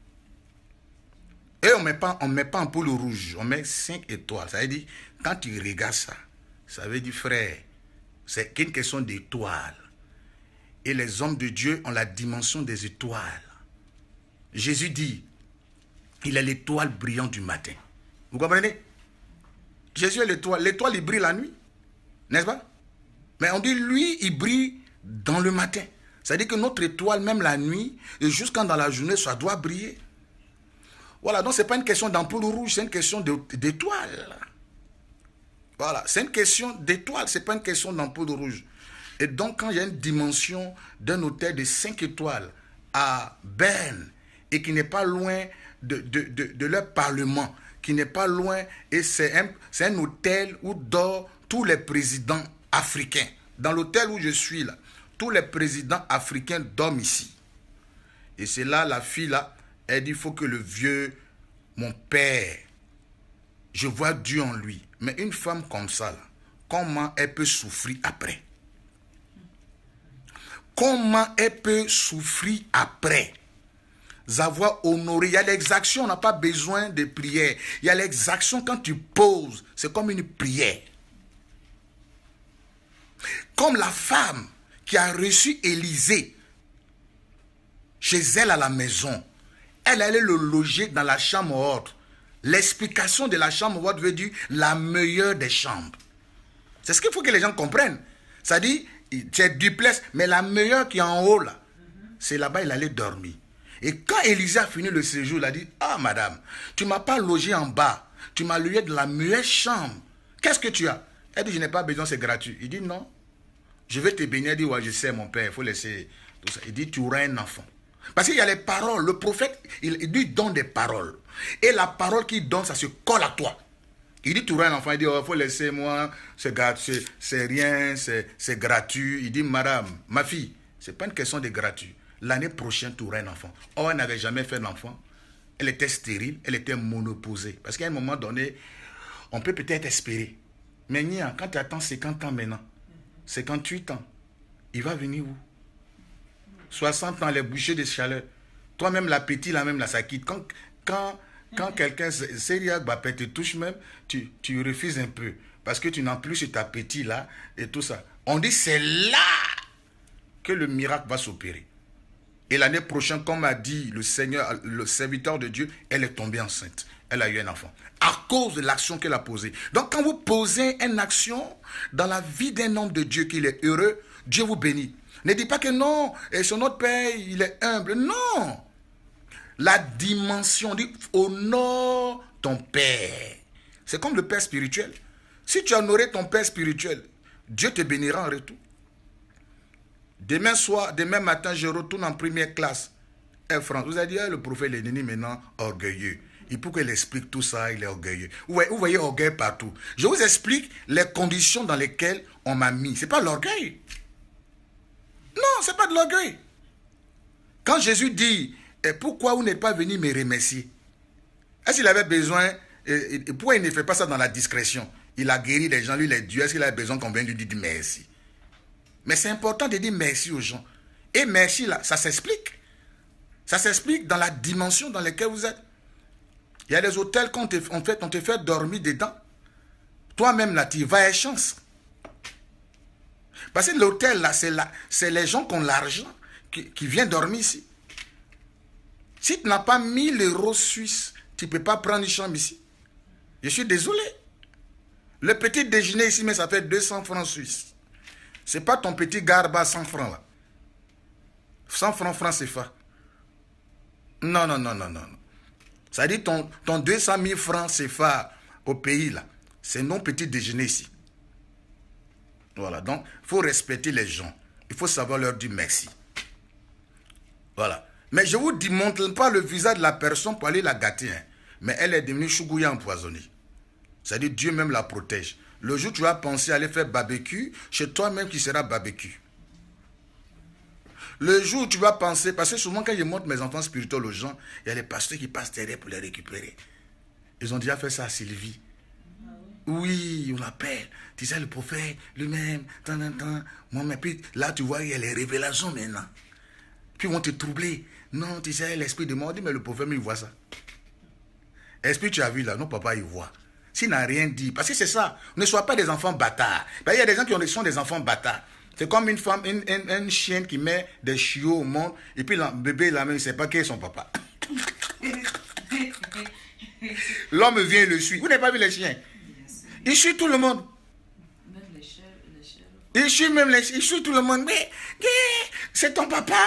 Et on ne met pas un poule rouge, on met 5 étoiles. Ça veut dire, quand tu regardes ça, ça veut dire, frère, c'est qu'une question d'étoiles. Et les hommes de Dieu ont la dimension des étoiles. Jésus dit, il est l'étoile brillante du matin. Vous comprenez? Jésus est l'étoile. L'étoile, il brille la nuit. N'est-ce pas? Mais on dit, lui, il brille dans le matin. C'est-à-dire que notre étoile, même la nuit, et jusqu'à dans la journée, ça doit briller. Voilà, donc ce n'est pas une question d'ampoule rouge, c'est une question d'étoile. Voilà, c'est une question d'étoile, ce n'est pas une question d'ampoule rouge. Et donc, quand il y a une dimension d'un hôtel de 5 étoiles à Berne, et qui n'est pas loin de leur parlement, qui n'est pas loin, et c'est un hôtel où dorment tous les présidents africains. Dans l'hôtel où je suis là, tous les présidents africains dorment ici. Et c'est là, la fille là, elle dit, il faut que le vieux, mon père, je vois Dieu en lui. Mais une femme comme ça, là, comment elle peut souffrir après? Comment elle peut souffrir après avoir honoré? Il y a l'exaction, on n'a pas besoin de prière. Il y a l'exaction quand tu poses, c'est comme une prière. Comme la femme qui a reçu Élisée chez elle à la maison. Elle allait le loger dans la chambre haute. L'explication de la chambre haute veut dire la meilleure des chambres. C'est ce qu'il faut que les gens comprennent. Ça dit, c'est duplex, mais la meilleure qui est en haut là, c'est là-bas il allait dormir. Et quand Élisée a fini le séjour, il a dit, ah madame, tu ne m'as pas logé en bas, tu m'as logé dans la meilleure chambre. Qu'est-ce que tu as? Elle dit, je n'ai pas besoin, c'est gratuit. Il dit, non, je vais te bénir. Elle dit, ouais, je sais mon père, il faut laisser tout ça. Il dit, tu auras un enfant. Parce qu'il y a les paroles, le prophète, il lui donne des paroles. Et la parole qu'il donne, ça se colle à toi. Il dit, tu auras un enfant, il dit, il faut laisser moi, c'est rien, c'est gratuit. Il dit, madame, ma fille, ce n'est pas une question de gratuit. L'année prochaine, tu auras un enfant. Oh, elle n'avait jamais fait d'enfant. elle était stérile, elle était monoposée. Parce qu'à un moment donné, on peut peut-être espérer. Mais Nia, quand tu attends 50 ans maintenant, 58 ans, il va venir où? 60 ans, les bouchées de chaleur. Toi-même, l'appétit, là même, là, ça quitte. Quand quelqu'un, Séria Gbapé, te touche même, tu refuses un peu. Parce que tu n'as plus cet appétit-là et tout ça. On dit c'est là que le miracle va s'opérer. Et l'année prochaine, comme a dit le Seigneur, le serviteur de Dieu, elle est tombée enceinte. Elle a eu un enfant. À cause de l'action qu'elle a posée. Donc quand vous posez une action dans la vie d'un homme de Dieu qu'il est heureux, Dieu vous bénit. Ne dis pas que non, et son autre père, il est humble. Non. La dimension dit honore ton père. C'est comme le père spirituel. Si tu honorais ton père spirituel, Dieu te bénira en retour. Demain matin, je retourne en première classe. Et France, vous avez dit, le prophète Lénini maintenant orgueilleux. Il faut qu'il explique tout ça, il est orgueilleux. Vous voyez orgueil partout. Je vous explique les conditions dans lesquelles on m'a mis. Ce n'est pas l'orgueil. Non, ce n'est pas de l'orgueil. Quand Jésus dit, pourquoi vous n'êtes pas venu me remercier? Est-ce qu'il avait besoin, pourquoi il ne fait pas ça dans la discrétion? Il a guéri les gens, lui, les dieux. Est-ce qu'il a besoin qu'on vienne lui dire merci? Mais c'est important de dire merci aux gens. Et merci, là, ça s'explique. Ça s'explique dans la dimension dans laquelle vous êtes. Il y a des hôtels qu'on te fait dormir dedans. Toi-même, là, tu vas à chance. Parce que l'hôtel, là, c'est les gens qui ont l'argent qui viennent dormir ici. Si tu n'as pas 1000 € suisses, tu ne peux pas prendre une chambre ici. Je suis désolé. Le petit déjeuner ici, mais ça fait 200 francs suisses. Ce n'est pas ton petit garba 100 francs là. 100 francs CFA. Non. Ça dit ton 200 000 francs CFA au pays là. C'est non petit déjeuner ici. Voilà, donc il faut respecter les gens. Il faut savoir leur dire merci. Voilà. Mais je ne vous démontre pas le visage de la personne pour aller la gâter. Hein. Mais elle est devenue chougouya empoisonnée. C'est-à-dire Dieu même la protège. Le jour où tu vas penser à aller faire barbecue, c'est toi-même qui seras barbecue. Le jour où tu vas penser, parce que souvent quand je montre mes enfants spirituels aux gens, il y a les pasteurs qui passent derrière pour les récupérer. Ils ont déjà fait ça à Sylvie. Oui, on l'appelle. Tu sais, le prophète lui-même, Moi, mais puis là, tu vois, il y a les révélations maintenant. Puis ils vont te troubler. Non, tu sais, l'esprit de mort, dit, mais le prophète, il voit ça. Esprit, tu as vu là, non, papa, il voit. S'il n'a rien dit, parce que c'est ça, ne sois pas des enfants bâtards. Ben, il y a des gens qui sont des enfants bâtards. C'est comme une femme, une chienne qui met des chiots au monde, et puis le bébé, là, il ne sait pas qui est son papa. L'homme vient et le suit. Vous n'avez pas vu les chiens? Il suit tout le monde. Même les chèvres. Il suit même il suit tout le monde. Mais c'est ton papa.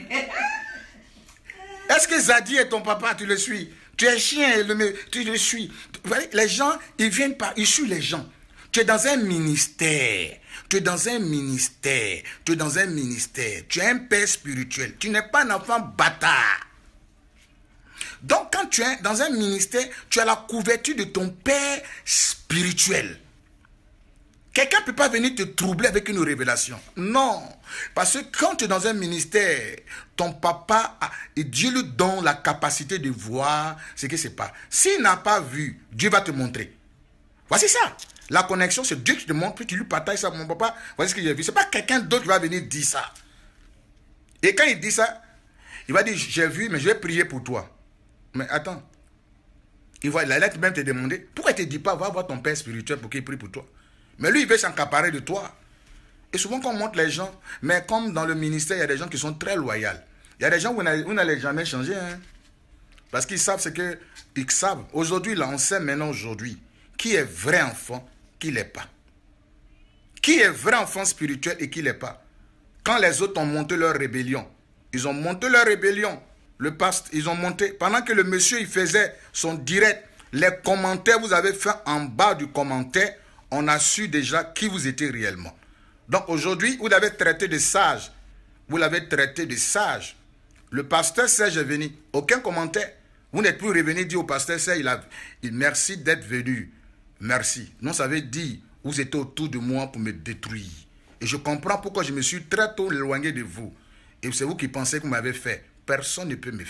Est-ce que Zadi est ton papa? Tu le suis. Tu es chien, tu le suis. Les gens, ils viennent pas, ils suivent les gens. Tu es dans un ministère. Tu es dans un ministère. Tu es un père spirituel. Tu n'es pas un enfant bâtard. Donc, quand tu es dans un ministère, tu as la couverture de ton père spirituel. Quelqu'un ne peut pas venir te troubler avec une révélation. Non. Parce que quand tu es dans un ministère, ton papa, et Dieu lui donne la capacité de voir ce que c'est pas. S'il n'a pas vu, Dieu va te montrer. Voici ça. La connexion, c'est Dieu qui te montre, puis tu lui partages ça. Mon papa, voici ce que j'ai vu. Ce n'est pas quelqu'un d'autre qui va venir dire ça. Et quand il dit ça, il va dire, j'ai vu, mais je vais prier pour toi. Mais attends. Il va la lettre même te demander, pourquoi il ne te dit pas, va voir ton père spirituel pour qu'il prie pour toi. Mais lui, il veut s'accaparer de toi. Et souvent, quand on montre les gens, mais comme dans le ministère, il y a des gens qui sont très loyaux. Il y a des gens où on n'allait jamais changer. Hein. Parce qu'ils savent ce qu'ils savent. Aujourd'hui, là, on sait maintenant aujourd'hui qui est vrai enfant, qui ne l'est pas. Qui est vrai enfant spirituel et qui ne l'est pas. Quand les autres ont monté leur rébellion, ils ont monté leur rébellion. Le pasteur, ils ont monté. Pendant que le monsieur, il faisait son direct, les commentaires, vous avez fait en bas du commentaire, on a su déjà qui vous étiez réellement. Donc aujourd'hui, vous l'avez traité de sage. Vous l'avez traité de sage. Le pasteur Serge est venu. Aucun commentaire. Vous n'êtes plus revenu dire au pasteur Serge, merci d'être venu. Merci. Non, ça veut dire, vous étiez autour de moi pour me détruire. Et je comprends pourquoi je me suis très tôt éloigné de vous. Et c'est vous qui pensez que vous m'avez fait. Personne ne peut me faire.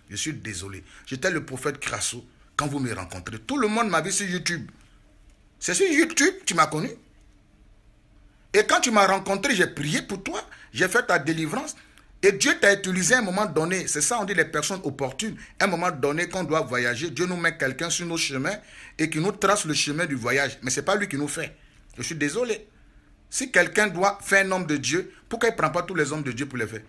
Je suis désolé. J'étais le prophète Crasso quand vous me rencontrez. Tout le monde m'a vu sur YouTube. C'est sur YouTube que tu m'as connu. Et quand tu m'as rencontré, j'ai prié pour toi. J'ai fait ta délivrance. Et Dieu t'a utilisé à un moment donné. C'est ça, on dit les personnes opportunes. À un moment donné, quand on doit voyager, Dieu nous met quelqu'un sur nos chemins et qui nous trace le chemin du voyage. Mais ce n'est pas lui qui nous fait. Je suis désolé. Si quelqu'un doit faire un homme de Dieu, pourquoi il ne prend pas tous les hommes de Dieu pour les faire?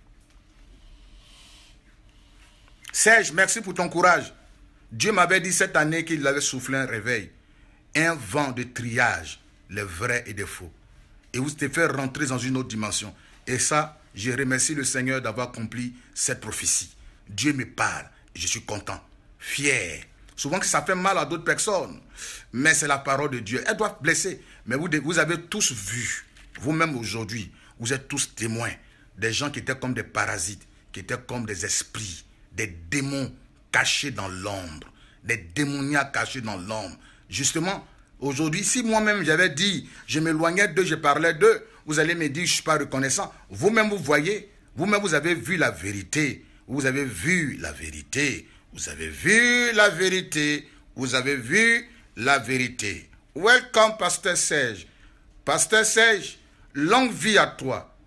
Serge, merci pour ton courage. Dieu m'avait dit cette année qu'il avait soufflé un réveil. Un vent de triage, les vrais et les faux. Et vous t'avez fait rentrer dans une autre dimension. Et ça, je remercie le Seigneur d'avoir accompli cette prophétie. Dieu me parle, et je suis content, fier. Souvent que ça fait mal à d'autres personnes, mais c'est la parole de Dieu. Elle doit blesser. Mais vous avez tous vu, vous-même aujourd'hui, vous êtes tous témoins des gens qui étaient comme des parasites, qui étaient comme des esprits, des démons cachés dans l'ombre, des démoniaques cachés dans l'ombre. Justement, aujourd'hui, si moi-même j'avais dit, je m'éloignais d'eux, je parlais d'eux, vous allez me dire, je ne suis pas reconnaissant. Vous-même, vous voyez, vous-même, vous avez vu la vérité. Vous avez vu la vérité. Vous avez vu la vérité. Vous avez vu la vérité. Welcome, Pasteur Serge. Pasteur Serge, longue vie à toi.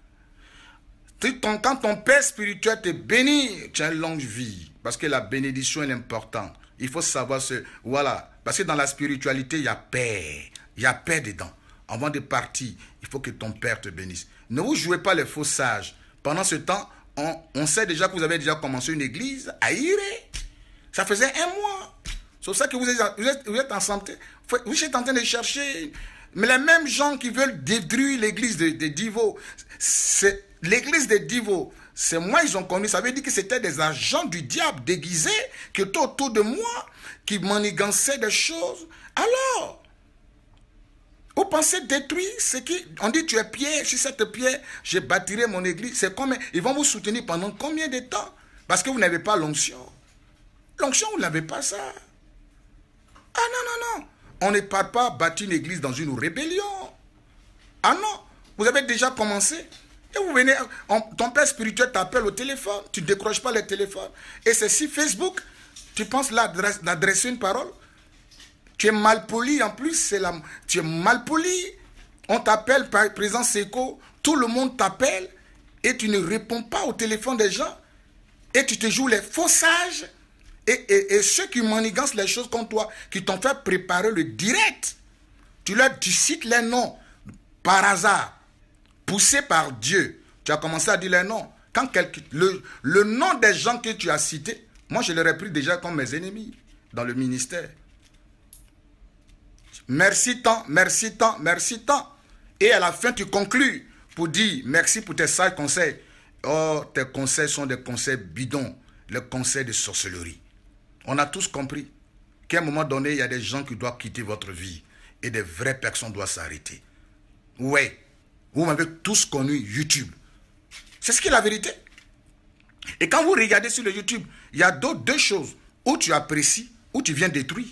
Quand ton père spirituel te bénit, tu as une longue vie. Parce que la bénédiction est importante. Il faut savoir ce... Voilà. Parce que dans la spiritualité, il y a paix. Il y a paix dedans. Avant de partir, il faut que ton père te bénisse. Ne vous jouez pas les faux sages. Pendant ce temps, on sait déjà que vous avez déjà commencé une église à Iré. Ça faisait 1 mois. C'est pour ça que vous êtes ensemble. Vous êtes en train de chercher. Mais les mêmes gens qui veulent détruire l'église de Divo, c'est l'église de Divo. C'est moi, ils ont connu. Ça veut dire que c'était des agents du diable déguisés qui étaient autour de moi, qui manigançaient des choses. Alors, vous pensez détruire ce qui... On dit tu es pierre, sur cette pierre, je bâtirai mon église. C'est combien? Ils vont vous soutenir pendant combien de temps? Parce que vous n'avez pas l'onction. L'onction, vous n'avez pas ça. Ah non, non, non. On ne part pas bâtir une église dans une rébellion. Ah non. Vous avez déjà commencé. Et vous venez, ton père spirituel t'appelle au téléphone. Tu ne décroches pas les téléphones. Et c'est si Facebook, tu penses l'adresser une parole? Tu es mal poli en plus, tu es mal poli. On t'appelle par président Seco, tout le monde t'appelle et tu ne réponds pas au téléphone des gens. Et tu te joues les faux sages. Et ceux qui manigancent les choses comme toi, qui t'ont fait préparer le direct, tu cites les noms par hasard, poussé par Dieu. Tu as commencé à dire les noms. Quand le nom des gens que tu as cités, moi je les ai pris déjà comme mes ennemis dans le ministère. Merci tant, merci tant, merci tant. Et à la fin, tu conclus pour dire merci pour tes sages conseils. Oh, tes conseils sont des conseils bidons, les conseils de sorcellerie. On a tous compris qu'à un moment donné, il y a des gens qui doivent quitter votre vie et des vraies personnes doivent s'arrêter. Oui, vous m'avez tous connu YouTube. C'est ce qui est la vérité. Et quand vous regardez sur le YouTube, il y a deux choses. Où tu apprécies, où tu viens détruire.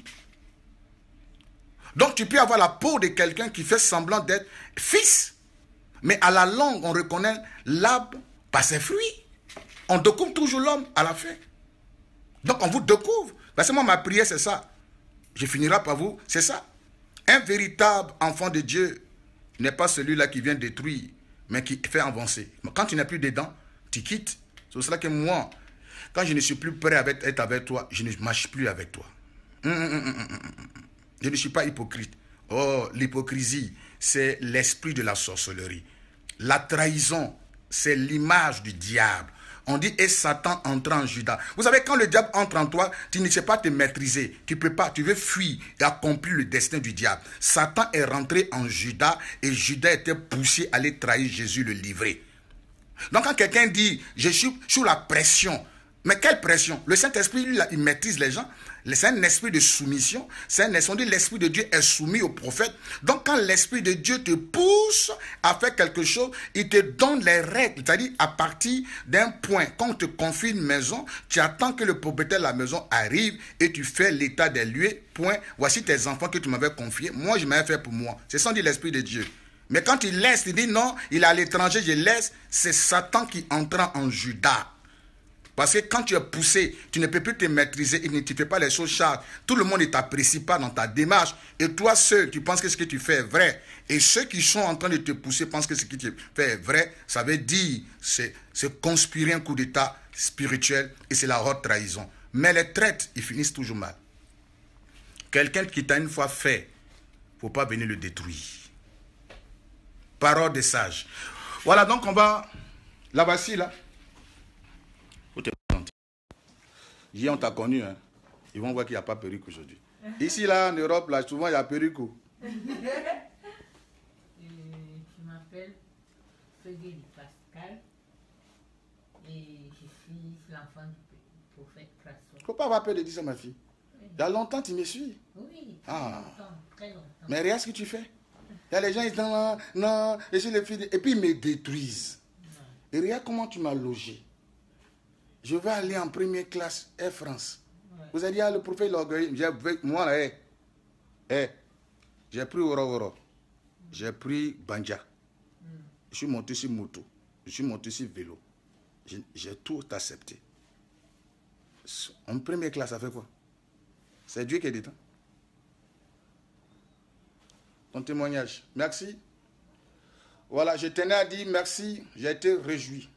Donc tu peux avoir la peau de quelqu'un qui fait semblant d'être fils. Mais à la longue, on reconnaît l'arbre par ses fruits. On découvre toujours l'homme à la fin. Donc on vous découvre. Parce que moi, ma prière, c'est ça. Je finirai par vous, c'est ça. Un véritable enfant de Dieu n'est pas celui-là qui vient détruire, mais qui fait avancer. Quand tu n'es plus dedans, tu quittes. C'est pour cela que moi, quand je ne suis plus prêt à être avec toi, je ne marche plus avec toi. Je ne suis pas hypocrite. Oh, l'hypocrisie, c'est l'esprit de la sorcellerie. La trahison, c'est l'image du diable. On dit, et Satan entra en Judas. Vous savez, quand le diable entre en toi, tu ne sais pas te maîtriser. Tu ne peux pas, tu veux fuir et accomplir le destin du diable. Satan est rentré en Judas et Judas était poussé à aller trahir Jésus, le livrer. Donc quand quelqu'un dit, je suis sous la pression, mais quelle pression? Le Saint-Esprit, lui, il maîtrise les gens. C'est un esprit de soumission. On dit l'esprit de Dieu est soumis au prophète. Donc quand l'esprit de Dieu te pousse à faire quelque chose, il te donne les règles. C'est-à-dire à partir d'un point, quand on te confie une maison, tu attends que le propriétaire de la maison arrive et tu fais l'état des lieux. Point. Voici tes enfants que tu m'avais confiés. Moi, je m'avais fait pour moi. C'est ça dit l'esprit de Dieu. Mais quand il laisse, il dit non, il est à l'étranger, je laisse. C'est Satan qui entra en Judas. Parce que quand tu es poussé, tu ne peux plus te maîtriser, tu ne fais pas les choses charges. Tout le monde ne t'apprécie pas dans ta démarche. Et toi seul, tu penses que ce que tu fais est vrai. Et ceux qui sont en train de te pousser pensent que ce que tu fais est vrai. Ça veut dire, c'est conspirer un coup d'état spirituel et c'est la haute trahison. Mais les traites, ils finissent toujours mal. Quelqu'un qui t'a une fois fait, il ne faut pas venir le détruire. Parole des sages. Voilà, donc on va... La voici, là. Hier, on t'a connu, hein. Ils vont voir qu'il n'y a pas perruque aujourd'hui. Ici, là, en Europe, là, souvent, il y a perruque. Je m'appelle Frédéric Pascal et je suis l'enfant du prophète Crasso. Il ne faut pas avoir peur de dire ça, ma fille. Il y a longtemps, tu me suis. Oui, très longtemps. Mais regarde ce que tu fais. Il y a les gens, ils disent non, non, et je les filles, et puis ils me détruisent. Et regarde comment tu m'as logé. Je vais aller en première classe Air France. Ouais. Vous avez dit, ah, le prophète, moi, là, j'ai pris Oro, j'ai pris Banja. Je suis monté sur moto, je suis monté sur vélo. J'ai tout accepté. En première classe, ça fait quoi? C'est Dieu qui est dedans. Ton témoignage. Merci. Voilà, je tenais à dire merci. J'ai été réjoui.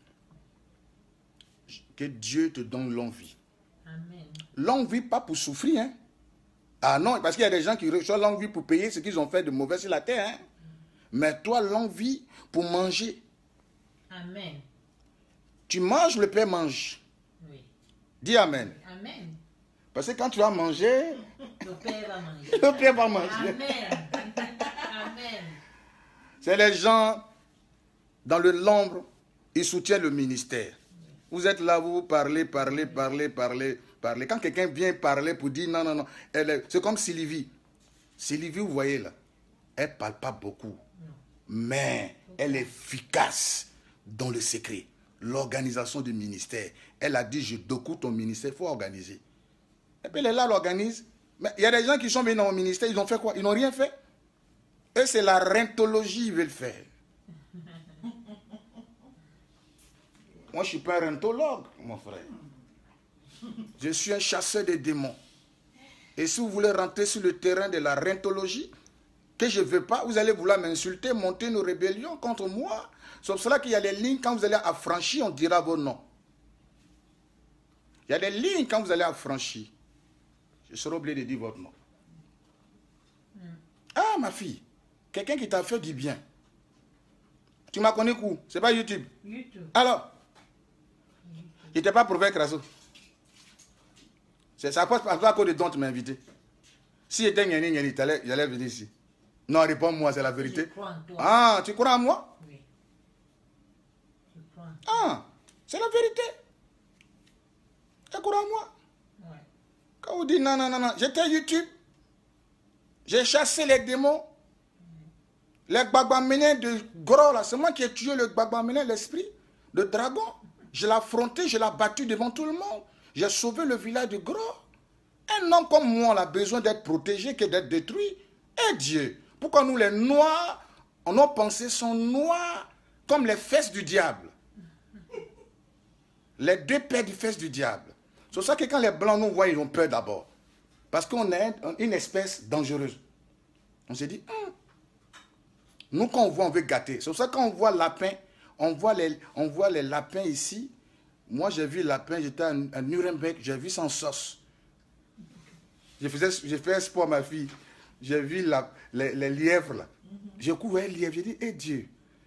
Que Dieu te donne longue vie. Amen. Longue vie, pas pour souffrir. Hein? Ah non, parce qu'il y a des gens qui reçoivent longue vie pour payer ce qu'ils ont fait de mauvais sur la terre. Hein? Mais toi, longue vie pour manger. Amen. Tu manges, le Père mange. Oui. Dis Amen. Amen. Parce que quand tu vas manger, le Père va manger. Le Père va manger. Amen. Amen. C'est les gens dans l'ombre, ils soutiennent le ministère. Vous êtes là, vous parlez. Quand quelqu'un vient parler pour dire non, c'est comme Sylvie. Sylvie, vous voyez là, elle ne parle pas beaucoup. Mais elle est efficace dans le secret. L'organisation du ministère. Elle a dit, je découvre ton ministère, il faut organiser. Et puis elle est là, elle organise. Mais il y a des gens qui sont venus dans mon ministère, ils ont fait quoi? Ils n'ont rien fait. Eux, c'est la rentologie, ils veulent faire. Moi, je ne suis pas un rentologue, mon frère. Je suis un chasseur de démons. Et si vous voulez rentrer sur le terrain de la rentologie, que je ne veux pas, vous allez vouloir m'insulter, monter une rébellion contre moi. C'est pour cela qu'il y a des lignes, quand vous allez affranchir, on dira vos noms. Il y a des lignes, quand vous allez affranchir, je serai obligé de dire votre nom. Ah, ma fille, quelqu'un qui t'a fait du bien. Tu m'as connu où? C'est pas YouTube. YouTube. Alors, il n'était pas prophète Crasso. C'est ça passe pas à cause de dont tu m'as invité. Si j'étais Nyani, j'allais venir ici. Non, réponds-moi, c'est la vérité. Je crois en toi. Ah, tu crois en moi? Oui. Je crois en toi. Ah, c'est la vérité. Tu crois en moi? Ouais. Quand vous dites non, j'étais YouTube. J'ai chassé les démons. Les Gbagbaménés de gros là, c'est moi qui ai tué le Gbagbaméné, l'esprit, le dragon. Je l'ai affronté, je l'ai battu devant tout le monde. J'ai sauvé le village de gros. Un homme comme moi, on a besoin d'être protégé que d'être détruit. Et Dieu, pourquoi nous les noirs, nos pensées sont noires comme les fesses du diable. Les deux paires de fesses du diable. C'est pour ça que quand les blancs nous voient, ils ont peur d'abord. Parce qu'on est une espèce dangereuse. On s'est dit, nous quand on voit, on veut gâter. C'est pour ça que quand on voit lapin, on voit les lapins ici. Moi j'ai vu lapin, j'étais à Nuremberg, j'ai vu sans sauce. J'ai fait un sport, ma fille. J'ai vu les lièvres là. J'ai couvert les lièvres, j'ai dit, eh Dieu.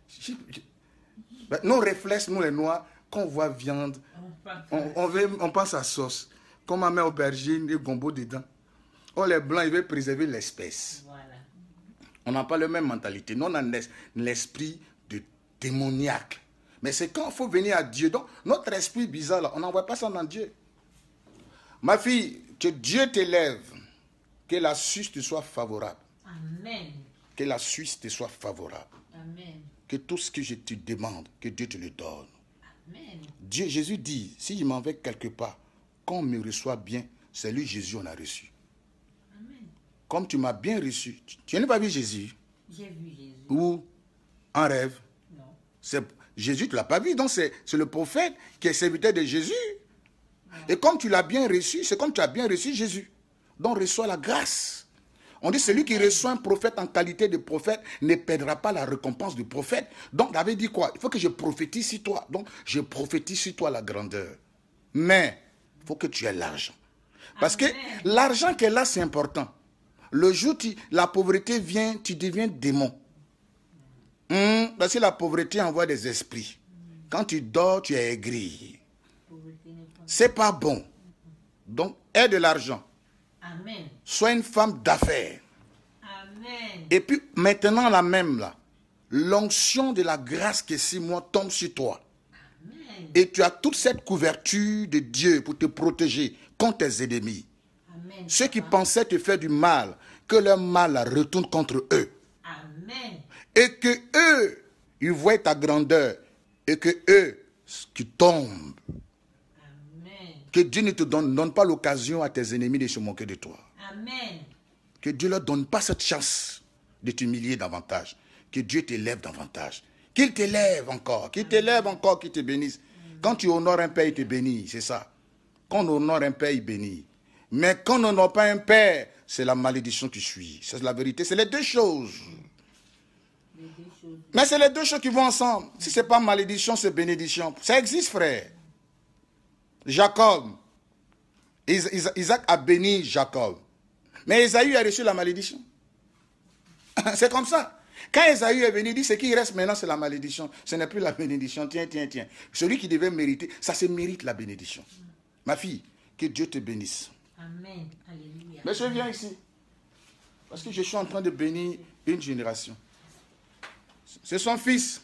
Nos réflexes, nous les noirs, quand on voit viande, on pense à sauce. Comme on met aubergine et gombo dedans. Oh, les blancs, ils veulent préserver l'espèce. Voilà. On n'a pas la même mentalité. Nous, on a l'esprit de démoniaque. Mais c'est quand il faut venir à Dieu. Donc, notre esprit bizarre, là, on n'envoie pas ça dans Dieu. Ma fille, que Dieu t'élève. Que la Suisse te soit favorable. Amen. Que la Suisse te soit favorable. Amen. Que tout ce que je te demande, que Dieu te le donne. Amen. Dieu, Jésus dit, si je m'en vais quelque part, qu'on me reçoit bien, c'est lui Jésus on a reçu. Amen. Comme tu m'as bien reçu. Tu n'as pas vu Jésus? J'ai vu Jésus. Ou en rêve? Non. Jésus, tu ne l'as pas vu. Donc c'est le prophète qui est serviteur de Jésus. Et comme tu l'as bien reçu, c'est comme tu as bien reçu Jésus. Donc reçois la grâce. On dit celui qui reçoit un prophète en qualité de prophète ne perdra pas la récompense du prophète. Donc David dit quoi? Il faut que je prophétise sur toi. Donc je prophétise sur toi la grandeur. Mais il faut que tu aies l'argent. Parce que l'argent qui est là, c'est important. Le jour où la pauvreté vient, tu deviens démon. Parce que la pauvreté envoie des esprits. Quand tu dors, tu es aigri. C'est pas bon. Donc, aie de l'argent. Amen. Sois une femme d'affaires. Amen. Et puis, maintenant, la même, là, l'onction de la grâce qui est sur moi tombe sur toi. Amen. Et tu as toute cette couverture de Dieu pour te protéger contre tes ennemis. Amen. Ceux qui pensaient te faire du mal, que leur mal retourne contre eux. Amen. Et que eux, ils voient ta grandeur. Et que eux, qui tombent. Amen. Que Dieu ne te donne pas l'occasion à tes ennemis de se moquer de toi. Amen. Que Dieu ne leur donne pas cette chance de t'humilier davantage. Que Dieu t'élève davantage. Qu'il t'élève encore. Qu'il t'élève encore, qu'il te bénisse. Quand tu honores un père, il te bénit. C'est ça. Quand on honore un père, il bénit. Mais quand on n'honore pas un père, c'est la malédiction qui suit. C'est la vérité. C'est les deux choses. Mais c'est les deux choses qui vont ensemble. Si ce n'est pas malédiction, c'est bénédiction. Ça existe, frère. Jacob. Isaac a béni Jacob. Mais Esaü a reçu la malédiction. C'est comme ça. Quand Esaü est venu, il dit ce qui reste maintenant, c'est la malédiction. Ce n'est plus la bénédiction. Tiens. Celui qui devait mériter, ça se mérite la bénédiction. Ma fille, que Dieu te bénisse. Amen. Alléluia. Monsieur, viens ici. Parce que je suis en train de bénir une génération. C'est son fils.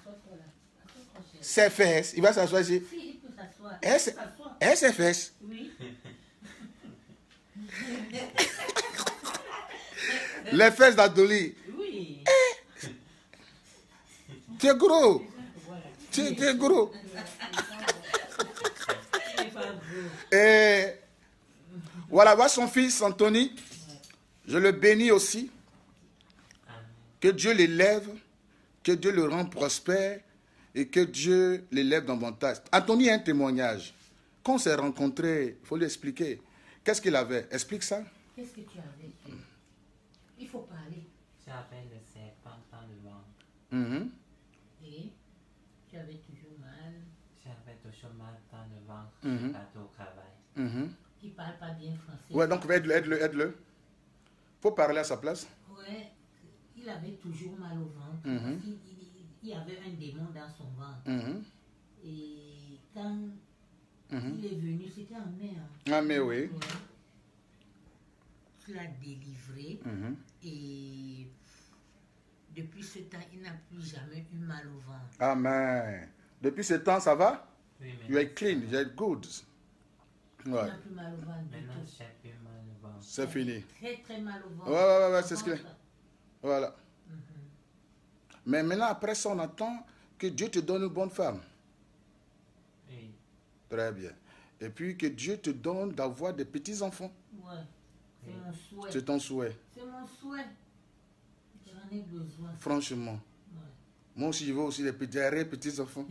CFS. Il va s'asseoir ici. Si, il peut s'asseoir. SFS. Oui. Les fesses d'Adoli. Oui. Tu es gros. Tu es gros. Et voilà, voilà son fils Anthony. Je le bénis aussi. Que Dieu l'élève. Que Dieu le rende prospère. Et que Dieu l'élève davantage. Anthony a un témoignage. Quand on s'est rencontrés, il faut lui expliquer. Qu'est-ce qu'il avait? Explique ça. Qu'est-ce que tu avais? Il faut parler. J'avais le serpent dans le ventre. Et tu avais toujours mal. J'avais toujours mal dans le ventre. Mhm. Je partais au travail. Il ne parle pas bien français. Ouais, donc aide-le. Il faut parler à sa place. Ouais. Il avait toujours mal au ventre. Mhm. Il y avait un démon dans son ventre. Et quand il est venu, c'était en mai. Ah, mais oui. Ouais. Il l'a délivré. Et depuis ce temps, il n'a plus jamais eu mal au ventre. Amen. Depuis ce temps, ça va? Oui, You are clean, you are good. Il Ouais. n'a plus mal au ventre du maintenant tout. j'ai plus mal au ventre. C'est fini. Très très mal au ventre. Ouais, c'est ce qu'il est. Voilà. Mais maintenant, après ça, on attend que Dieu te donne une bonne femme. Oui. Très bien. Et puis que Dieu te donne d'avoir des petits-enfants. Ouais. C'est mon souhait. C'est ton souhait. C'est mon souhait. J'en ai besoin. Franchement. Ouais. Moi aussi, je veux aussi des petits-enfants.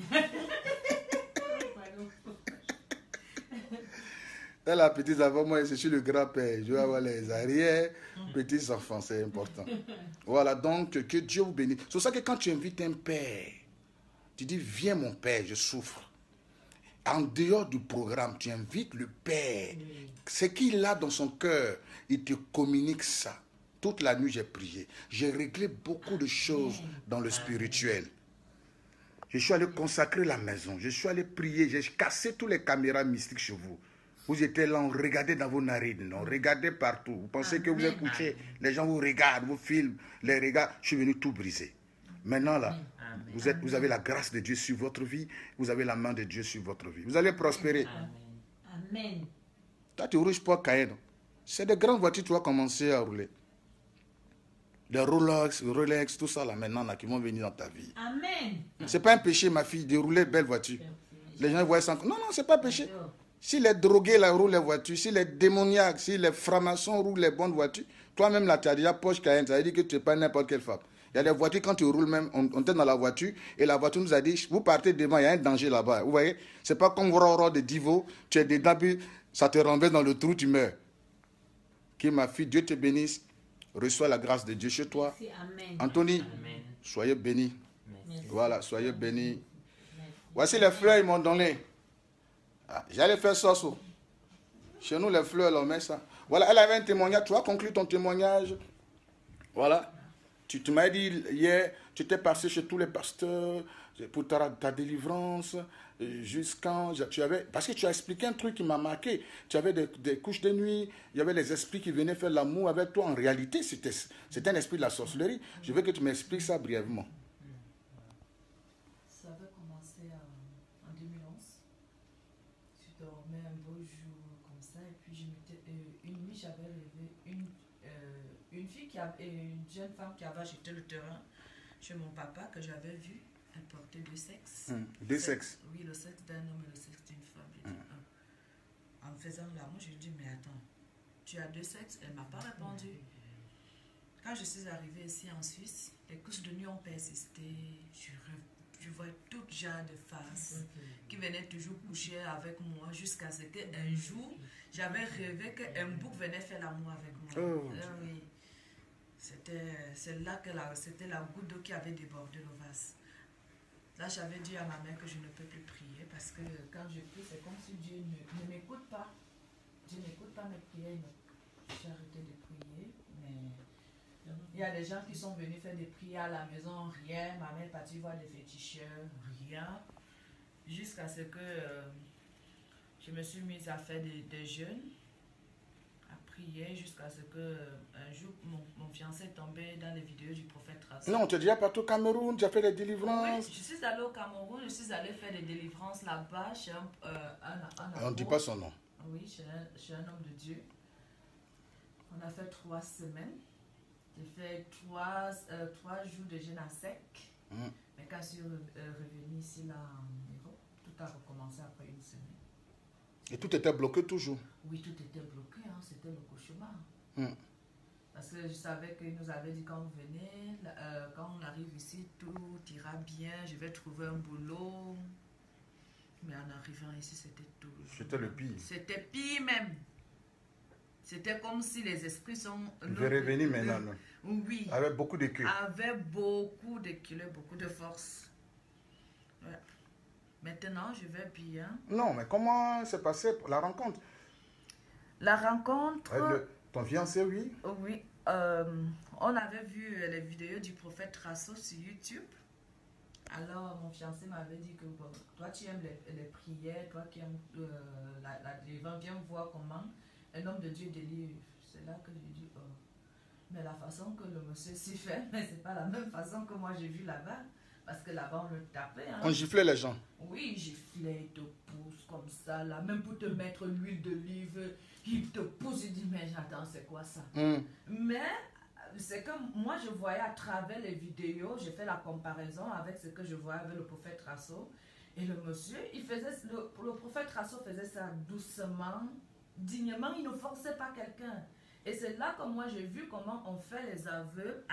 Dans la petite-enfant, moi, je suis le grand-père. Je veux avoir les arrières, petits-enfants, c'est important. Voilà, donc, que Dieu vous bénisse. C'est pour ça que quand tu invites un père, tu dis, viens mon père, je souffre. En dehors du programme, tu invites le père. Ce qu'il a dans son cœur, il te communique ça. Toute la nuit, j'ai prié. J'ai réglé beaucoup de choses dans le spirituel. Je suis allé consacrer la maison. Je suis allé prier. J'ai cassé toutes les caméras mystiques chez vous. Vous étiez là, on regardait dans vos narines, on regardait partout. Vous pensez que vous êtes couché, les gens vous regardent, vous filment, les regardent. Je suis venu tout briser. Maintenant là, vous avez la grâce de Dieu sur votre vie, vous avez la main de Dieu sur votre vie. Vous allez prospérer. Amen. Toi, tu rouges pas Cayenne. C'est des grandes voitures, tu vas commencer à rouler. Des Rolex, tout ça là maintenant là, qui vont venir dans ta vie. Amen. C'est pas un péché, ma fille, de rouler belle voiture. Les gens voient ça. Non, c'est pas un péché. Si les drogués là roulent les voitures, si les démoniaques, si les francs-maçons roulent les bonnes voitures, toi-même là, tu as déjà Porsche Cayenne, ça veut dire que tu n'es pas n'importe quelle femme. Il y a des voitures, quand tu roules même, on était dans la voiture, et la voiture nous a dit, vous partez devant, il y a un danger là-bas. Vous voyez, c'est pas comme Roro de Divo, tu es dedans, puis ça te renverse dans le trou, tu meurs. Qui ma fille, Dieu te bénisse, reçois la grâce de Dieu chez toi. Merci, amen. Anthony, Amen. soyez bénis. Merci. Voilà, soyez bénis. Merci. Voici les fleurs, ils m'ont donné. Ah, j'allais faire ça. Chez nous, les fleurs, là, on met ça. Voilà, elle avait un témoignage. Tu as conclu ton témoignage. Voilà. Tu m'as dit hier, tu étais passé chez tous les pasteurs pour ta délivrance. Jusqu'en. Parce que tu as expliqué un truc qui m'a marqué. Tu avais des couches de nuit. Il y avait les esprits qui venaient faire l'amour avec toi. En réalité, c'était un esprit de la sorcellerie. Je veux que tu m'expliques ça brièvement. Ça avait commencé en 2011. Je dormais un beau jour comme ça et puis une nuit j'avais rêvé une fille une jeune femme qui avait acheté le terrain chez mon papa que j'avais vu. Elle portait deux sexes. Deux sexes. Oui, le sexe d'un homme et le sexe d'une femme. J'ai dit, en me faisant l'amour, j'ai dit mais attends, tu as deux sexes? Elle m'a pas répondu. Quand je suis arrivée ici en Suisse, les couches de nuit ont persisté. Je vois tout genre de faces qui venaient toujours coucher avec moi jusqu'à ce qu'un jour, j'avais rêvé qu'un bouc venait faire l'amour avec moi. Oh. Oui. C'est là que c'était la goutte d'eau qui avait débordé le vase. Là, j'avais dit à ma mère que je ne peux plus prier parce que quand je prie, c'est comme si Dieu ne m'écoute pas. Dieu n'écoute pas mes prières. J'ai arrêté de prier, mais il y a des gens qui sont venus faire des prières à la maison, rien. Ma mère est partie voir des féticheurs, rien. Jusqu'à ce que je me suis mise à faire des jeûnes, à prier, jusqu'à ce que un jour, mon fiancé est tombé dans les vidéos du prophète Tracy. Non, tu es déjà parti au Cameroun, tu as fait des délivrances. Oui, je suis allée au Cameroun, je suis allée faire des délivrances là-bas chez On ne dit pas son nom. Oui, chez un homme de Dieu. On a fait 3 semaines. J'ai fait 3 jours de jeûne à sec. Mais quand je suis revenue ici là, en Europe, tout a recommencé après une semaine. Et tout était bloqué toujours. Oui, tout était bloqué, hein, c'était le cauchemar. Parce que je savais qu'il nous avait dit quand vous venez, quand on arrive ici, tout ira bien, je vais trouver un boulot. Mais en arrivant ici, c'était tout. C'était le pire. C'était pire même. C'était comme si les esprits sont... Je vais revenir maintenant. Oui. Avec beaucoup de queues. Avec beaucoup de kilos, beaucoup de force. Ouais. Maintenant, je vais bien. Non, mais comment s'est passée la rencontre? La rencontre... Ton fiancé, oui? Oui. On avait vu les vidéos du prophète Trasso sur YouTube. Alors, mon fiancé m'avait dit que bon, toi, tu aimes les prières, toi qui aimes la délivrance, viens voir comment un homme de Dieu délivre. C'est là que j'ai dit, oh. Mais la façon que le monsieur s'y fait, mais c'est pas la même façon que moi j'ai vu là-bas. Parce que là-bas, on le tapait. Hein. On giflait les gens. Oui, giflait, il te pousse comme ça, là. Même pour te mettre l'huile d'olive, il te pousse, il dit, mais j'attends, c'est quoi ça? Mais c'est que moi, je voyais à travers les vidéos, j'ai fait la comparaison avec ce que je voyais avec le prophète Trasso. Et le monsieur, le prophète Trasso faisait ça doucement, dignement, il ne forçait pas quelqu'un. Et c'est là que moi, j'ai vu comment on fait les aveux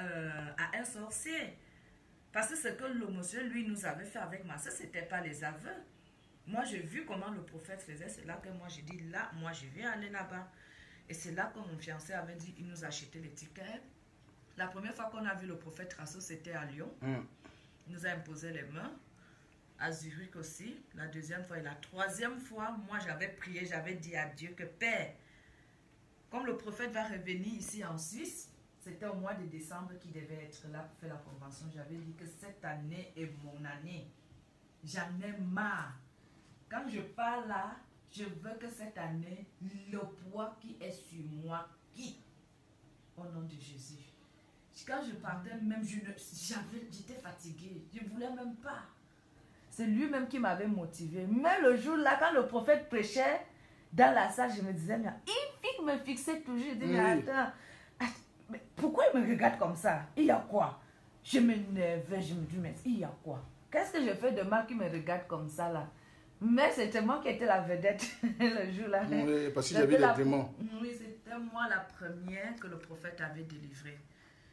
à un sorcier. Parce que ce que le monsieur, lui, nous avait fait avec ma soeur, ce n'était pas les aveux. Moi, j'ai vu comment le prophète faisait. C'est là que moi, j'ai dit, là, moi, je vais aller là-bas. Et c'est là que mon fiancé avait dit, il nous a acheté les tickets. La première fois qu'on a vu le prophète Trasso, c'était à Lyon. Il nous a imposé les mains. À Zurich aussi. La deuxième fois et la troisième fois, moi, j'avais prié, j'avais dit à Dieu que, Père, comme le prophète va revenir ici en Suisse, c'était au mois de décembre qu'il devait être là pour faire la convention. J'avais dit que cette année est mon année. J'en ai marre. Quand je pars là, je veux que cette année, le poids qui est sur moi quitte. Au nom de Jésus. Quand je partais, même j'étais fatiguée. Je ne voulais même pas. C'est lui-même qui m'avait motivée. Mais le jour là, quand le prophète prêchait dans la salle, je me disais, mais il me fixait toujours. Je disais, mais attends. Mais pourquoi il me regarde comme ça? Il y a quoi? Je m'énervais, je me dis, mais il y a quoi? Qu'est-ce que je fais de mal qui me regarde comme ça là? Mais c'était moi qui étais la vedette le jour là. Oui, parce que j'avais les démons. Oui, c'était moi la première que le prophète avait délivrée.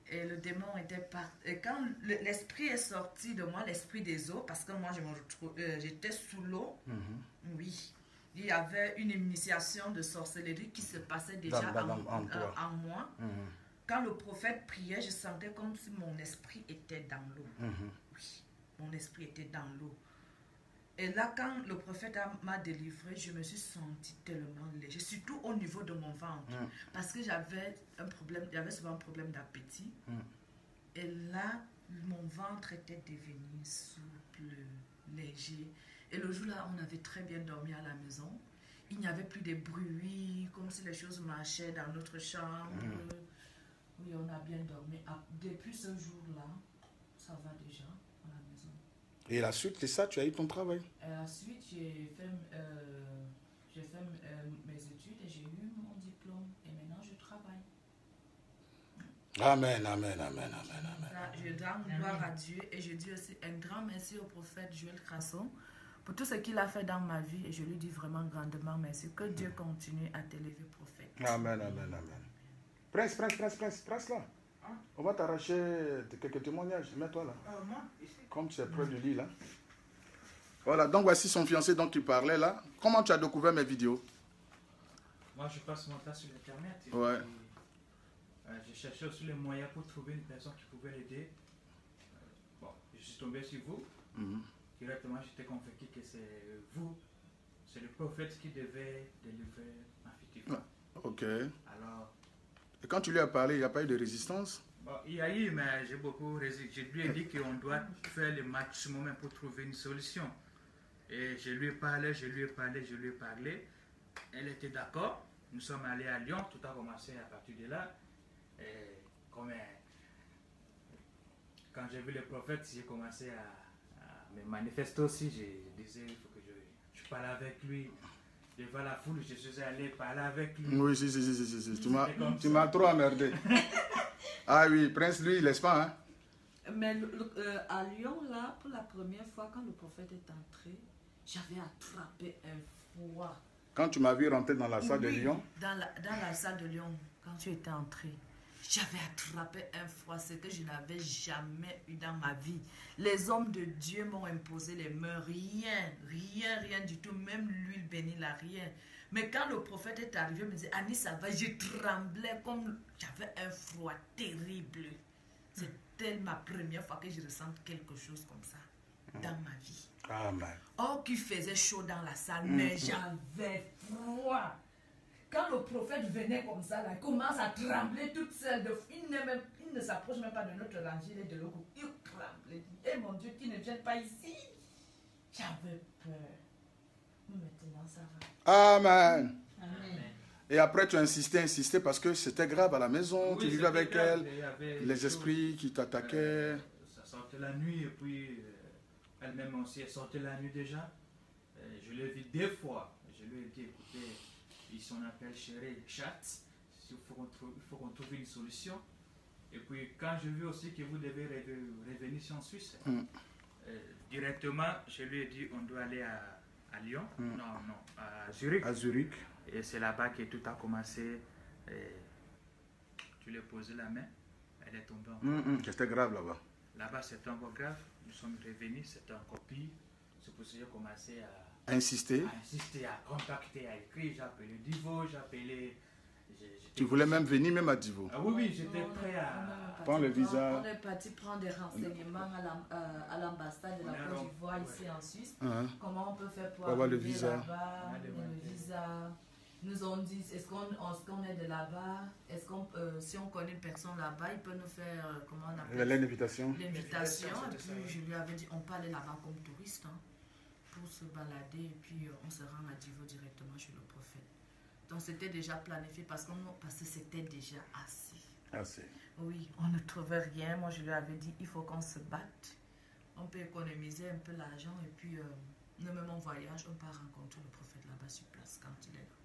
Et le démon était parti. Et quand l'esprit est sorti de moi, l'esprit des eaux, parce que moi j'étais sous l'eau, oui. Il y avait une initiation de sorcellerie qui se passait déjà en moi. Quand le prophète priait, je sentais comme si mon esprit était dans l'eau. Oui, mon esprit était dans l'eau. Et là, quand le prophète m'a délivré, je me suis sentie tellement léger, surtout au niveau de mon ventre. Parce que j'avais souvent un problème d'appétit. Et là, mon ventre était devenu souple, léger. Et le jour-là, on avait très bien dormi à la maison. Il n'y avait plus de bruit, comme si les choses marchaient dans notre chambre. Oui, on a bien dormi. Depuis ce jour-là, ça va déjà à la maison. Et la suite, c'est ça, tu as eu ton travail? Et la suite, j'ai fait mes études et j'ai eu mon diplôme. Et maintenant, je travaille. Amen, amen, amen, amen, amen. Ça, je donne gloire à Dieu et je dis aussi un grand merci au prophète Joël Crasso pour tout ce qu'il a fait dans ma vie et je lui dis vraiment grandement merci. Que Dieu continue à t'élever, prophète. Amen, amen, amen. Presse là. On va t'arracher quelques témoignages. Mets-toi là. Comme tu es près du lit là. Voilà, donc voici son fiancé dont tu parlais là. Comment tu as découvert mes vidéos? Moi, je passe mon temps sur Internet. Ouais. Je cherchais aussi les moyens pour trouver une personne qui pouvait l'aider. Bon, je suis tombé sur vous. Directement, j'étais convaincu que c'est vous, c'est le prophète qui devait délivrer ma fille. Ok. Alors, et quand tu lui as parlé, il n'y a pas eu de résistance? Bon, il y a eu, mais j'ai beaucoup résisté. Je lui ai dit qu'on doit faire le maximum pour trouver une solution. Et je lui ai parlé. Elle était d'accord. Nous sommes allés à Lyon. Tout a commencé à partir de là. Et quand j'ai vu le prophète, j'ai commencé à me manifester aussi. Je disais, il faut que je parle avec lui. Devant la foule, je suis allé parler avec lui. Oui, si. Tu m'as trop emmerdé. Ah oui, Prince, lui, il laisse pas, hein? Mais à Lyon, là, pour la première fois, quand le prophète est entré, j'avais attrapé un froid. Quand tu m'as vu rentrer dans la salle de Lyon? Dans la salle de Lyon, quand tu étais entré, j'avais attrapé un froid, ce que je n'avais jamais eu dans ma vie. Les hommes de Dieu m'ont imposé les mains, rien du tout, même l'huile bénie là, rien. Mais quand le prophète est arrivé, il me disait, Annie, ça va, je tremblais comme j'avais un froid terrible. C'était ma première fois que je ressens quelque chose comme ça dans ma vie. Amen. Oh, qu'il faisait chaud dans la salle, mais j'avais froid. Quand le prophète venait comme ça, là, il commence à trembler toute seule. Il ne s'approche même pas de notre rangée et de l'autre. Il tremble. Eh mon Dieu, qu'il ne vienne pas ici. J'avais peur. Maintenant, ça va. Amen. Amen. Et après, tu as insisté parce que c'était grave à la maison. Oui, tu vivais avec grave. elle. Les esprits qui t'attaquaient. Ça sortait la nuit et puis elle-même aussi, elle sortait la nuit déjà. Je l'ai vu 2 fois. Je lui ai dit, écoutez, ici on appelle chérie chat. Il faut qu'on trouve une solution. Et puis quand je vis aussi que vous devez revenir ici en Suisse, directement, je lui ai dit, on doit aller à Lyon. Non, à Zurich. À Zurich. Et c'est là-bas que tout a commencé. Tu lui as posé la main, elle est tombée encore. C'était grave là-bas. Là-bas, c'était encore grave. Nous sommes revenus, c'était encore pire. C'est pour ça que j'ai commencé à Insister. à contacter, à écrire. J'ai appelé Divo, j'ai appelé. Tu voulais même venir, même à Divo. Ah oui, j'étais prêt à. Prends le visa. On est parti prendre des renseignements à l'ambassade de la Côte d'Ivoire ici en Suisse. Comment on peut faire pour avoir le arriver visa. là-bas, le visa. Nous ont dit, est-ce qu'on est de là-bas? Est-ce qu'on, si on connaît une personne là-bas, il peut nous faire, comment on appelle L'invitation. l'invitation. Et puis je lui avais dit, on peut aller là-bas comme touriste pour se balader. Et puis on se rend à Divo directement chez le prophète. Donc c'était déjà planifié parce que c'était déjà assez. Oui, on ne trouvait rien. Moi je lui avais dit, il faut qu'on se batte. On peut économiser un peu l'argent et puis nous même en voyage, on part rencontrer le prophète là-bas sur place quand il est là.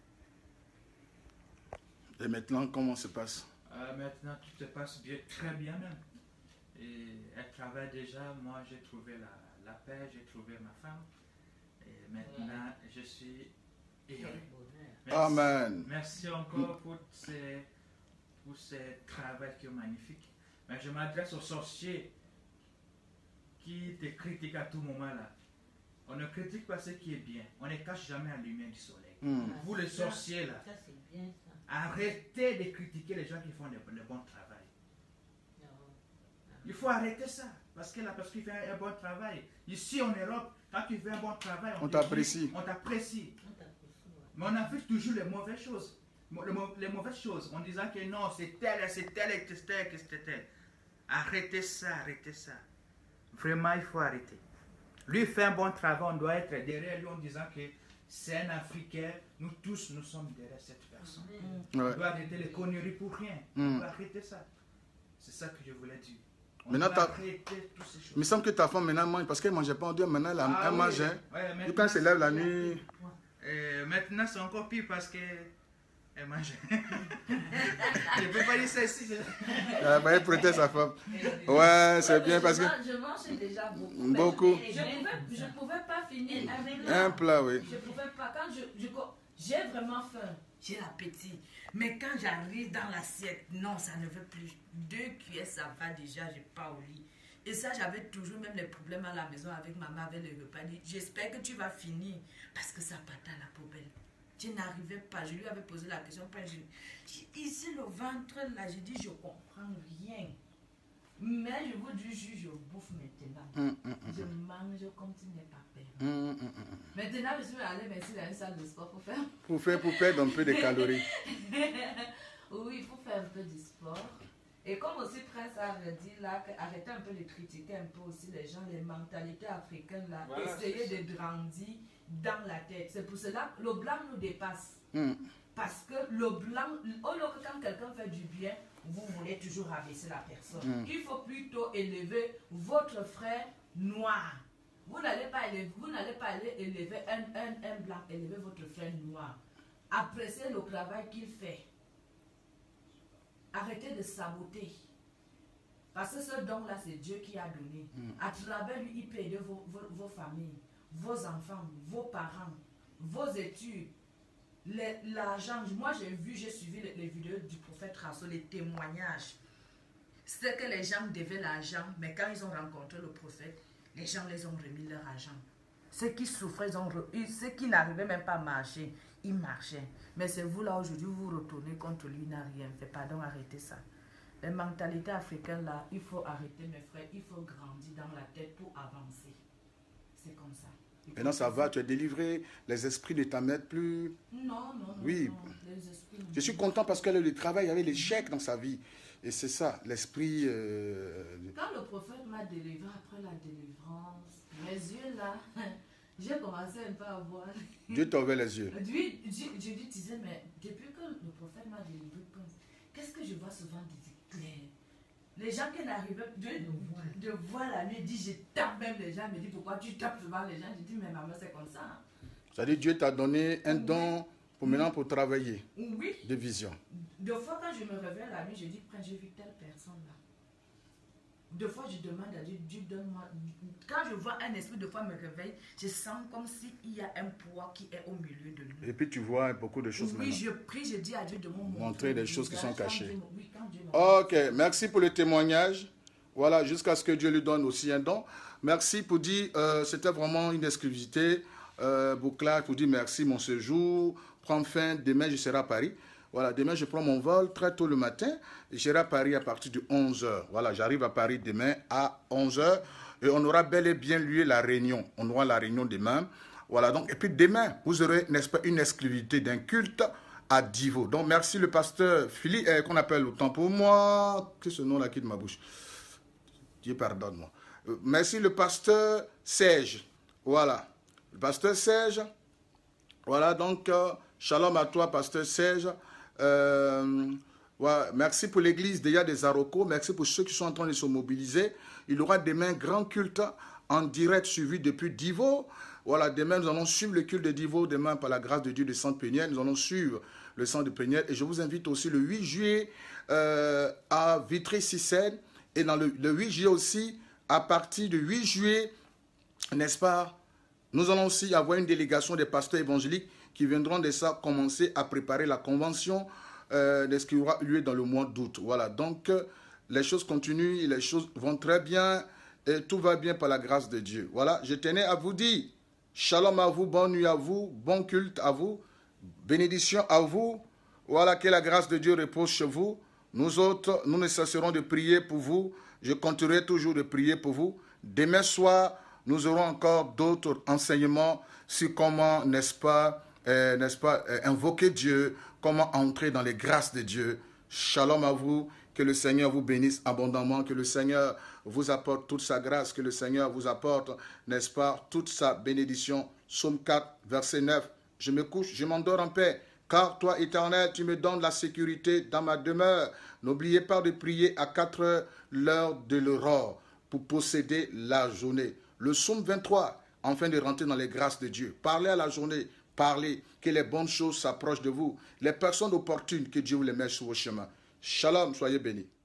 Et maintenant, comment se passe? Maintenant, tout se passe bien, très bien même. Et elle travaille déjà. Moi, j'ai trouvé la paix, j'ai trouvé ma femme. Et maintenant, je suis heureux. Merci. Amen. Merci encore pour ce travail qui est magnifique. Mais je m'adresse aux sorciers qui te critiquent à tout moment là. On ne critique pas ce qui est bien. On ne cache jamais la lumière du soleil. Vous les sorciers là, Ça, c'est bien ça. arrêtez de critiquer les gens qui font le bon travail. Non. Il faut arrêter ça. Parce qu'il fait un bon travail. Ici en Europe, quand tu fais un bon travail, On te t'apprécie. dit, on t'apprécie. On t'apprécie, ouais. Mais on affiche toujours les mauvaises choses. Les mauvaises choses. En disant que non, c'est tel, c'est tel. Arrêtez ça, arrêtez ça. Vraiment, il faut arrêter. Lui fait un bon travail, on doit être derrière lui en disant que c'est un Africain. Nous tous, nous sommes derrière cette personne. On Ouais. doit arrêter les conneries pour rien. On doit arrêter ça. C'est ça que je voulais dire. On Maintenant, doit arrêter toutes ces choses. Il me semble que ta femme maintenant mange parce qu'elle ne mangeait pas. On dit maintenant elle oui. mange. Hein. Ouais, Et maintenant, quand elle se lève la nuit. maintenant, c'est encore pire parce que elle mange. Je ne peux pas dire ça ici. Elle protège sa femme. Ouais, c'est bien parce que. Je mange déjà beaucoup. Beaucoup. Je ne pouvais pas finir Un plat, oui. Je ne pouvais pas. Quand j'ai vraiment faim, j'ai l'appétit. Mais quand j'arrive dans l'assiette, non, ça ne veut plus. 2 cuillères, ça va déjà, je pars au lit. Et ça, j'avais toujours même les problèmes à la maison avec maman, avec les repas. J'espère que tu vas finir parce que ça partait à la poubelle. Je n'arrivais pas. Je lui avais posé la question. Ici, le ventre, là, j'ai dit, je comprends rien. Mais je vous dis, je bouffe maintenant. Je mange comme tu n'es pas père. Maintenant, je suis allée merci dans une salle de sport pour faire. Pour perdre un peu de calories. Oui, il faut faire un peu de sport. Et comme aussi Prince avait dit là, arrêtez un peu de critiquer un peu aussi les gens, les mentalités africaines là, Voilà, essayez de grandir dans la tête. C'est pour cela que le blanc nous dépasse. Parce que le blanc, au lieu que quand quelqu'un fait du bien, vous voulez toujours rabaisser la personne. Il faut plutôt élever votre frère noir. Vous n'allez pas aller élever un blanc, élever votre frère noir. Appréciez le travail qu'il fait. Arrêtez de saboter. Parce que ce don-là, c'est Dieu qui a donné. À travers lui, il peut aider vos familles, vos enfants, vos parents, vos études, l'argent. Moi, j'ai suivi les vidéos du prophète Rasso, les témoignages. C'est que les gens devaient l'argent, mais quand ils ont rencontré le prophète, les gens les ont remis leur argent. Ceux qui souffraient, ceux qui n'arrivaient même pas à marcher, ils marchaient. Mais c'est vous là aujourd'hui, vous vous retournez contre lui, il n'a rien fait. Pardon, arrêtez ça. Les mentalités africaines là, il faut arrêter mes frères, il faut grandir dans la tête pour avancer. C'est comme ça. Maintenant ça va, tu es délivré, les esprits ne t'amènent plus. Non. Oui. Non, les esprits, non. Je suis content parce qu'elle a le travail, il y avait l'échec dans sa vie. Et c'est ça, l'esprit. Quand le prophète m'a délivré après la délivrance, mes yeux là, j'ai commencé un peu à voir. Dieu t'a ouvert les yeux. Je lui disais, mais depuis que le prophète m'a délivré, qu'est-ce que je vois souvent clair? Les gens qui n'arrivaient de voir la nuit, disent, je tape même les gens, me dit pourquoi tu tapes souvent les gens? Je dis, mais maman, c'est comme ça. Hein. C'est-à-dire Dieu t'a donné un don pour maintenant pour travailler. Oui. De vision. Deux fois quand je me réveille la nuit, je dis, j'ai vu telle personne là. Deux fois je demande à Dieu, Dieu donne-moi. Quand je vois un esprit, deux fois me réveille, je sens comme s'il y a un poids qui est au milieu de lui. Et puis tu vois beaucoup de choses Oui, maintenant. je prie, je dis à Dieu de me Montrer des choses qui sont cachées. Oui, quand Dieu me... Ok, merci pour le témoignage. Voilà, jusqu'à ce que Dieu lui donne aussi un don. Merci pour dire, c'était vraiment une exclusivité. Boucla, pour dire merci, mon séjour prend fin. Demain, je serai à Paris. Voilà, demain, je prends mon vol très tôt le matin. Je serai à Paris à partir de 11h. Voilà, j'arrive à Paris demain à 11h. Et on aura bel et bien lieu la réunion. On aura la réunion demain. Voilà, donc, et puis demain, vous aurez, n'est-ce pas, une exclusivité d'un culte à Divo. Donc, merci le pasteur Philippe, qu'on appelle autant pour moi, que ce nom-là quitte ma bouche. Dieu pardonne-moi. Merci le pasteur Serge. Voilà, le pasteur Serge. Voilà, donc, shalom à toi, pasteur Serge. Voilà, merci pour l'église déjà des Arocos. Merci pour ceux qui sont en train de se mobiliser. Il y aura demain un grand culte en direct suivi depuis Divo. Voilà, demain nous allons suivre le culte de Divo. Demain, par la grâce de Dieu de Sainte-Péniel, nous allons suivre le sang de Péniel. Et je vous invite aussi le 8 juillet à Vitry-Sicène. Et dans le 8 juillet aussi, à partir du 8 juillet, n'est-ce pas, nous allons aussi avoir une délégation des pasteurs évangéliques qui viendront de ça commencer à préparer la convention de ce qui aura lieu dans le mois d'août. Voilà, donc les choses continuent, les choses vont très bien et tout va bien par la grâce de Dieu. Voilà, je tenais à vous dire, shalom à vous, bonne nuit à vous, bon culte à vous, bénédiction à vous. Voilà, que la grâce de Dieu repose chez vous. Nous autres, nous ne cesserons de prier pour vous. Je continuerai toujours de prier pour vous. Demain soir, nous aurons encore d'autres enseignements sur comment, n'est-ce pas, invoquer Dieu, comment entrer dans les grâces de Dieu. Shalom à vous, que le Seigneur vous bénisse abondamment, que le Seigneur vous apporte toute sa grâce, que le Seigneur vous apporte, n'est-ce pas, toute sa bénédiction. Psaume 4, verset 9. Je me couche, je m'endors en paix, car toi, Éternel, tu me donnes la sécurité dans ma demeure. N'oubliez pas de prier à 4 heures, l'heure de l'aurore, pour posséder la journée. Le psaume 23, afin de rentrer dans les grâces de Dieu. Parlez à la journée, parlez, que les bonnes choses s'approchent de vous. Les personnes opportunes, que Dieu vous les mette sur vos chemins. Shalom, soyez bénis.